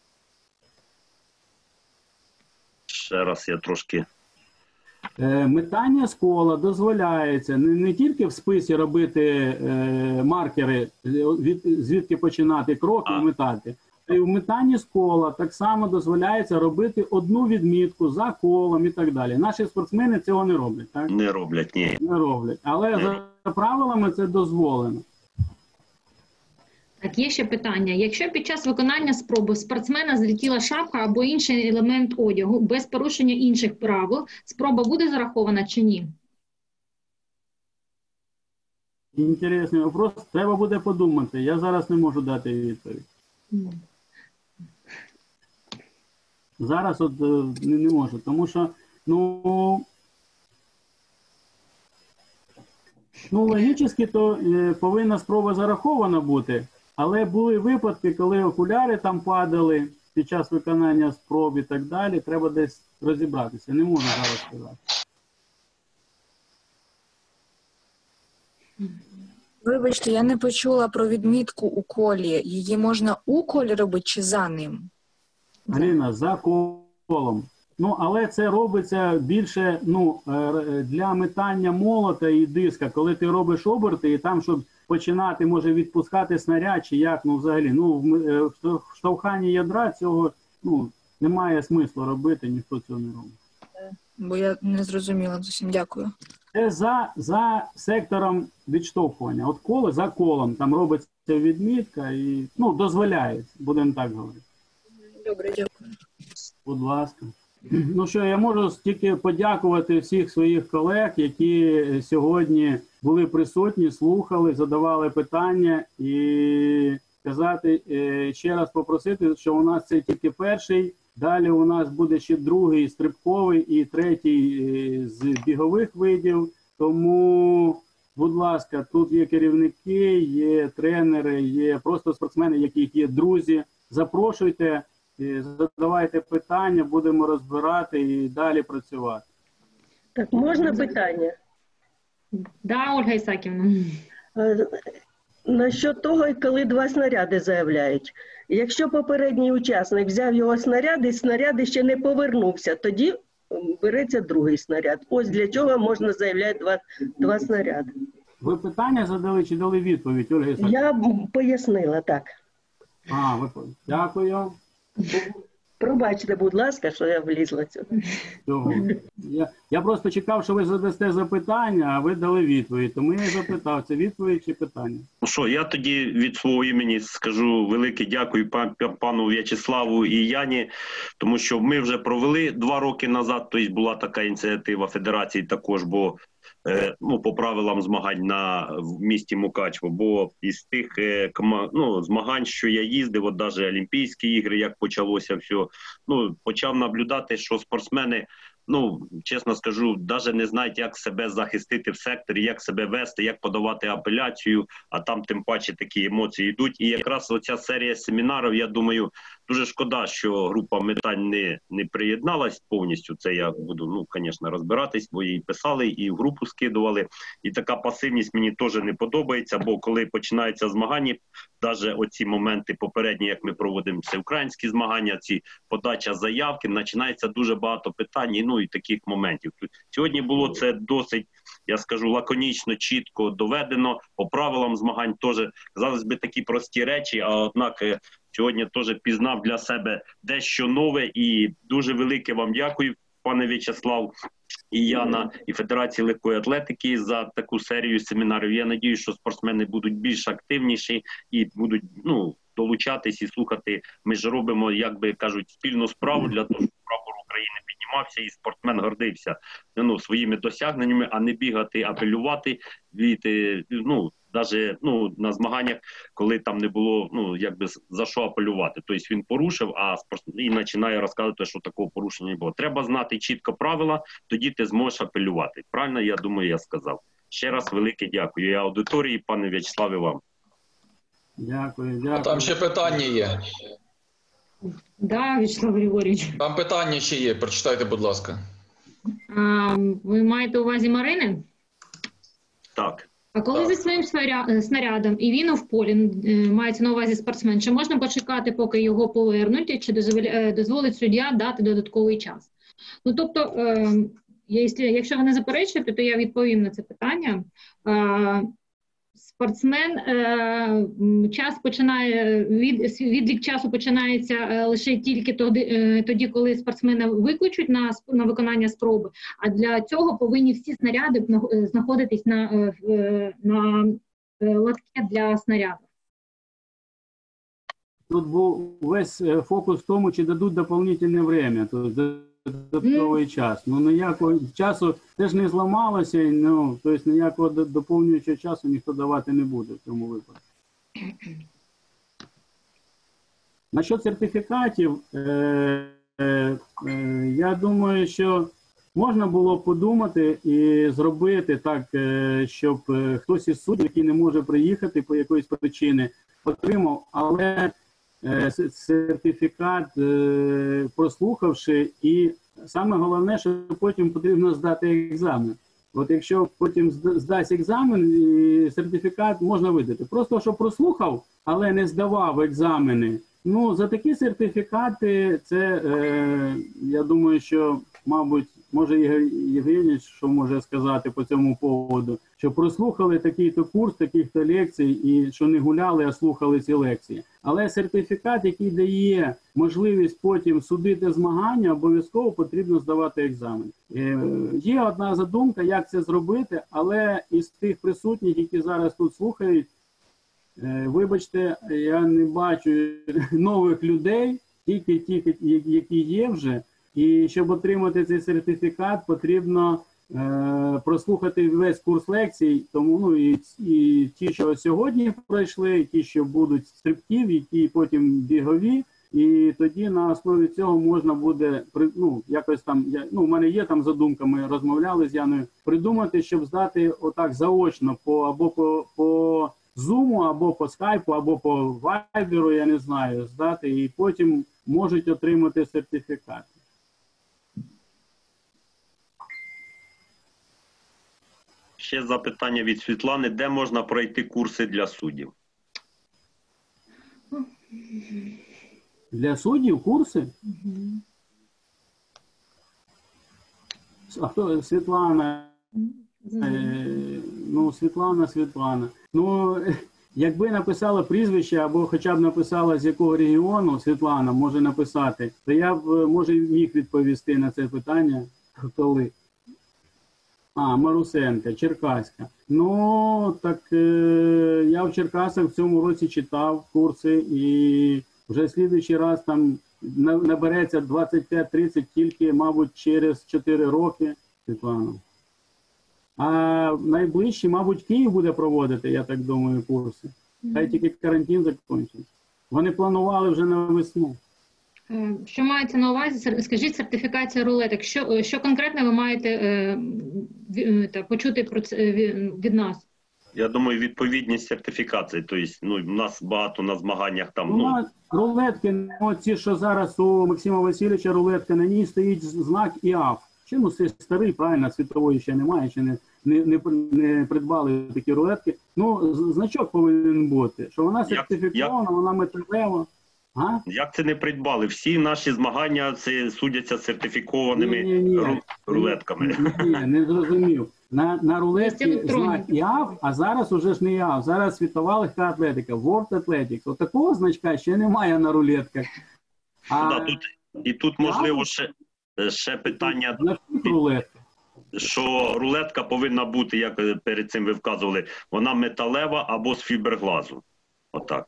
Ще раз я трошки... Метання з кола дозволяється не тільки в списі робити маркери, звідки починати кроки метати, а й в метанні з кола так само дозволяється робити одну відмітку за колом і так далі. Наші спортсмени цього не роблять, так? Не роблять, ні. Не роблять, але за правилами це дозволено. Так, є ще питання. Якщо під час виконання спроби спортсмена злетіла шапка або інший елемент одягу без порушення інших правил, спроба буде зарахована чи ні? Інтересний вопрос. Треба буде подумати. Я зараз не можу дати відповідь. Зараз не можу, тому що, логічно, то повинна спроба зарахована бути. Але були випадки, коли окуляри там падали під час виконання спроб і так далі. Треба десь розібратися. Не можу зараз сказати. Вибачте, я не почула про відмітку у колі. Її можна у колі робити чи за ним? Галина, за колом. Але це робиться більше для метання молота і диска, коли ти робиш оберти і там, щоб починати, може, відпускати снаряд, чи як, взагалі. В штовханні ядра цього, немає смислу робити, ніхто цього не робить. Бо я не зрозуміла зовсім. Дякую. Це за сектором відштовхування. От коло за колом, там робиться відмітка і, дозволяється, будемо так говорити. Добре, дякую. Будь ласка. Я можу тільки подякувати всіх своїх колег, які сьогодні були присутні, слухали, задавали питання і сказати, ще раз попросити, що у нас це тільки перший, далі у нас буде ще другий стрибковий і третій з бігових видів, тому, будь ласка, тут є керівники, є тренери, є просто спортсмени, яких є друзі, запрошуйте. Задавайте питання, будемо розбирати і далі працювати. Так, можна питання? Да, Ольга Ісаківна. Насчет того, коли 2 снаряди заявляють. Якщо попередній учасник взяв його снаряд і снаряд ще не повернувся, тоді береться другий снаряд. Ось для чого можна заявляти 2 снаряди. Ви питання задали чи дали відповідь, Ольга Ісаківна? Я пояснила, так. Дякую. Пробачте, будь ласка, що я влізла сюди. Я просто чекав, що ви задасте запитання, а ви дали відповідь. Тому я запитав, це відповідь чи питання? Я тоді від свого імені скажу велике дякую пану В'ячеславу і Яні, тому що ми вже провели 2 роки назад, тобто була така ініціатива федерації також, бо по правилам змагань в місті Мукачево, бо із тих змагань, що я їздив, от навіть Олімпійські ігри, як почалося все, почав наблюдати, що спортсмени, чесно скажу, навіть не знають, як себе захистити в секторі, як себе вести, як подавати апеляцію, а там тим паче такі емоції йдуть. І якраз оця серія семінарів, я думаю, дуже шкода, що група метань не приєдналась повністю. Це я буду, звісно, розбиратись, бо її писали, і в групу скидували. І така пасивність мені теж не подобається, бо коли починаються змагання, навіть оці моменти попередні, як ми проводимо всеукраїнські змагання, ці подача заявки, починається дуже багато питань, і таких моментів. Сьогодні було це досить, я скажу, лаконічно, чітко доведено, по правилам змагань теж, казалось би, такі прості речі, а однак сьогодні теж пізнав для себе дещо нове, і дуже велике вам дякую, пане В'ячеслав, і Яна, і Федерації легкої атлетики за таку серію семінарів. Я надію, що спортсмени будуть більш активніші і будуть, долучатись і слухати. Ми ж робимо, як би кажуть, спільну справу для того, щоб прапор України піднімався і спортсмен гордився своїми досягненнями, а не бігати, апелювати від, навіть на змаганнях, коли там не було, якби за що апелювати. Тобто він порушив, а і починає розказувати, що такого порушення не було. Треба знати чітко правила, тоді ти зможеш апелювати. Правильно, я думаю, я сказав. Ще раз велике дякую. І аудиторії, пане В'ячеславе, вам. Дякую. А там ще питання є. Да, В'ячеслав Григорійович. Там питання ще є, прочитайте, будь ласка. Ви маєте у увазі Марини? Так. А коли зі своїм снарядом і він в полі, мається на увазі спортсмен, чи можна почекати, поки його повернуть, чи дозволить суддя дати додатковий час? Тобто, якщо ви не заперечуєте, то я відповім на це питання. Спортсмен час починає, відлік часу починається лише тільки тоді, коли спортсмена викличуть на виконання спроби, а для цього повинні всі снаряди знаходитись на лотке для снарядів. Тут був весь фокус в тому, чи дадуть дополнительне время, тобто додатковий час. Ніякого часу теж не зламалося, тобто ніякого доповнюючого часу ніхто давати не буде в цьому випадку. Насчет сертифікатів, я думаю, що можна було подумати і зробити так, щоб хтось із суддів, який не може приїхати по якоїсь причині, отримав, але сертифікат, прослухавши, і саме головне, що потім потрібно здати екзамен. От якщо потім здасть екзамен, сертифікат можна видати. Просто, що прослухав, але не здавав екзамени, за такі сертифікати, це, я думаю, що, мабуть, може Ігор Євгенійович, що може сказати по цьому поводу, що прослухали такий-то курс, таких-то лекцій, і що не гуляли, а слухали ці лекції. Але сертифікат, який дає можливість потім судити змагання, обов'язково потрібно здавати екзамен. Є одна задумка, як це зробити, але із тих присутніх, які зараз тут слухають, вибачте, я не бачу нових людей, тільки ті, які є вже. І щоб отримати цей сертифікат, потрібно прослухати весь курс лекцій, тому і ті, що сьогодні пройшли, і ті, що будуть стрибків, і ті потім бігові, і тоді на основі цього можна буде, якось там, у мене є там задумка, ми розмовляли з Яною, придумати, щоб здати отак заочно, або по Zoom, або по Skype, або по Viber, я не знаю, здати, і потім можуть отримати сертифікат. Ще запитання від Світлани. Де можна пройти курси для суддів? Для суддів курси? А хто? Світлана. Світлана. Якби написала прізвище, або хоча б написала, з якого регіону Світлана може написати, то я б, може, міг відповісти на це питання, коли. Марусенка, Черкаська. Я в Черкасах в цьому році читав курси, і вже слідуючий раз там набереться 25-30 тільки, мабуть, через 4 роки, Світлана. А найближчі, мабуть, Київ буде проводити, я так думаю, курси. Хай тільки карантин закінчиться. Вони планували вже на весну. Що мається на увазі? Скажіть, сертифікація рулеток. Що конкретно ви маєте почути про це від нас? Я думаю, відповідність сертифікації. Тобто, у нас багато на змаганнях там. Рулетки, ці, що зараз у Максима Васильовича рулетка, на ній стоїть знак ІАФ. Це старий, правильно, світової ще немає, ще не придбали такі рулетки. Значок повинен бути, що вона сертифікована, вона металева. Як це не придбали? Всі наші змагання судяться сертифікованими рулетками. Ні, не зрозумів. На рулетці Є електронні. знак ІАФ, а зараз уже ж не ІАФ, зараз світова легка атлетика, World Athletics. От такого значка ще немає на рулетках. Да, тут можливо ще питання, Значить рулетка. що рулетка повинна бути, як перед цим ви вказували, вона металева або з фіберглазу. Отак.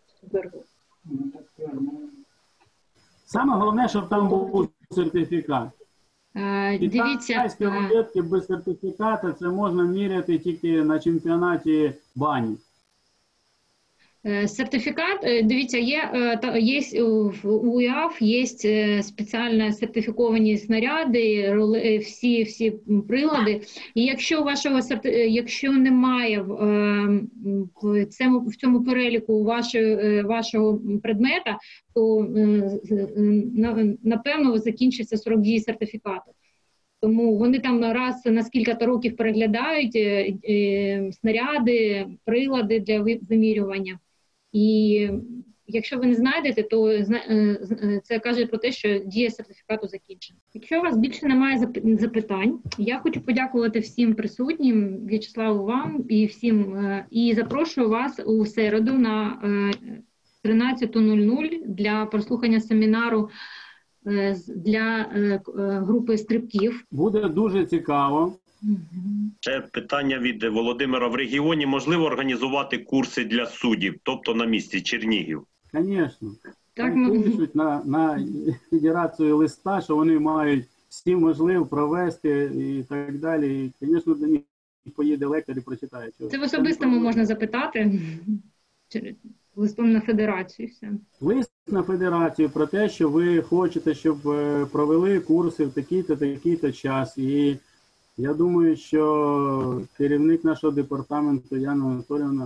Саме головне, щоб там був сертифікат. Дивіться, Китайські рулетки без сертифіката це можна міряти тільки на чемпіонаті бані. сертифікат, дивіться, є в УІАФ є спеціально сертифіковані снаряди, всі прилади. І якщо немає в цьому переліку вашого предмета, то напевно закінчиться срок дії сертифікату. Тому вони там раз на скільки-то років переглядають снаряди, прилади для вимірювання. І якщо ви не знайдете, то це каже про те, що дія сертифікату закінчена. Якщо у вас більше немає запитань, я хочу подякувати всім присутнім, В'ячеславу, вам і всім, і запрошую вас у середу на 13:00 для прослухання семінару для групи стрибків. Буде дуже цікаво. Ще питання від Володимира. В регіоні можливо організувати курси для суддів, тобто на місці Чернігів? Звісно. Так, Там пишуть на федерацію листа, що вони мають всі можливо провести і так далі. І, звісно, до них поїде лектор і прочитає. Це в особистому можна запитати листом на федерацію. Все. Лист на федерацію про те, що ви хочете, щоб провели курси в такий-то час. І я думаю, що керівник нашого департаменту Яна Анатоліївна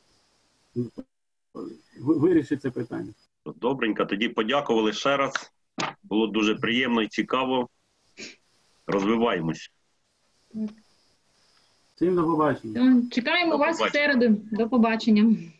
вирішить це питання. Добренько, тоді подякували ще раз. Було дуже приємно і цікаво. Розвиваємось. Всім до побачення. Чекаємо До вас в побачення. середу. До побачення.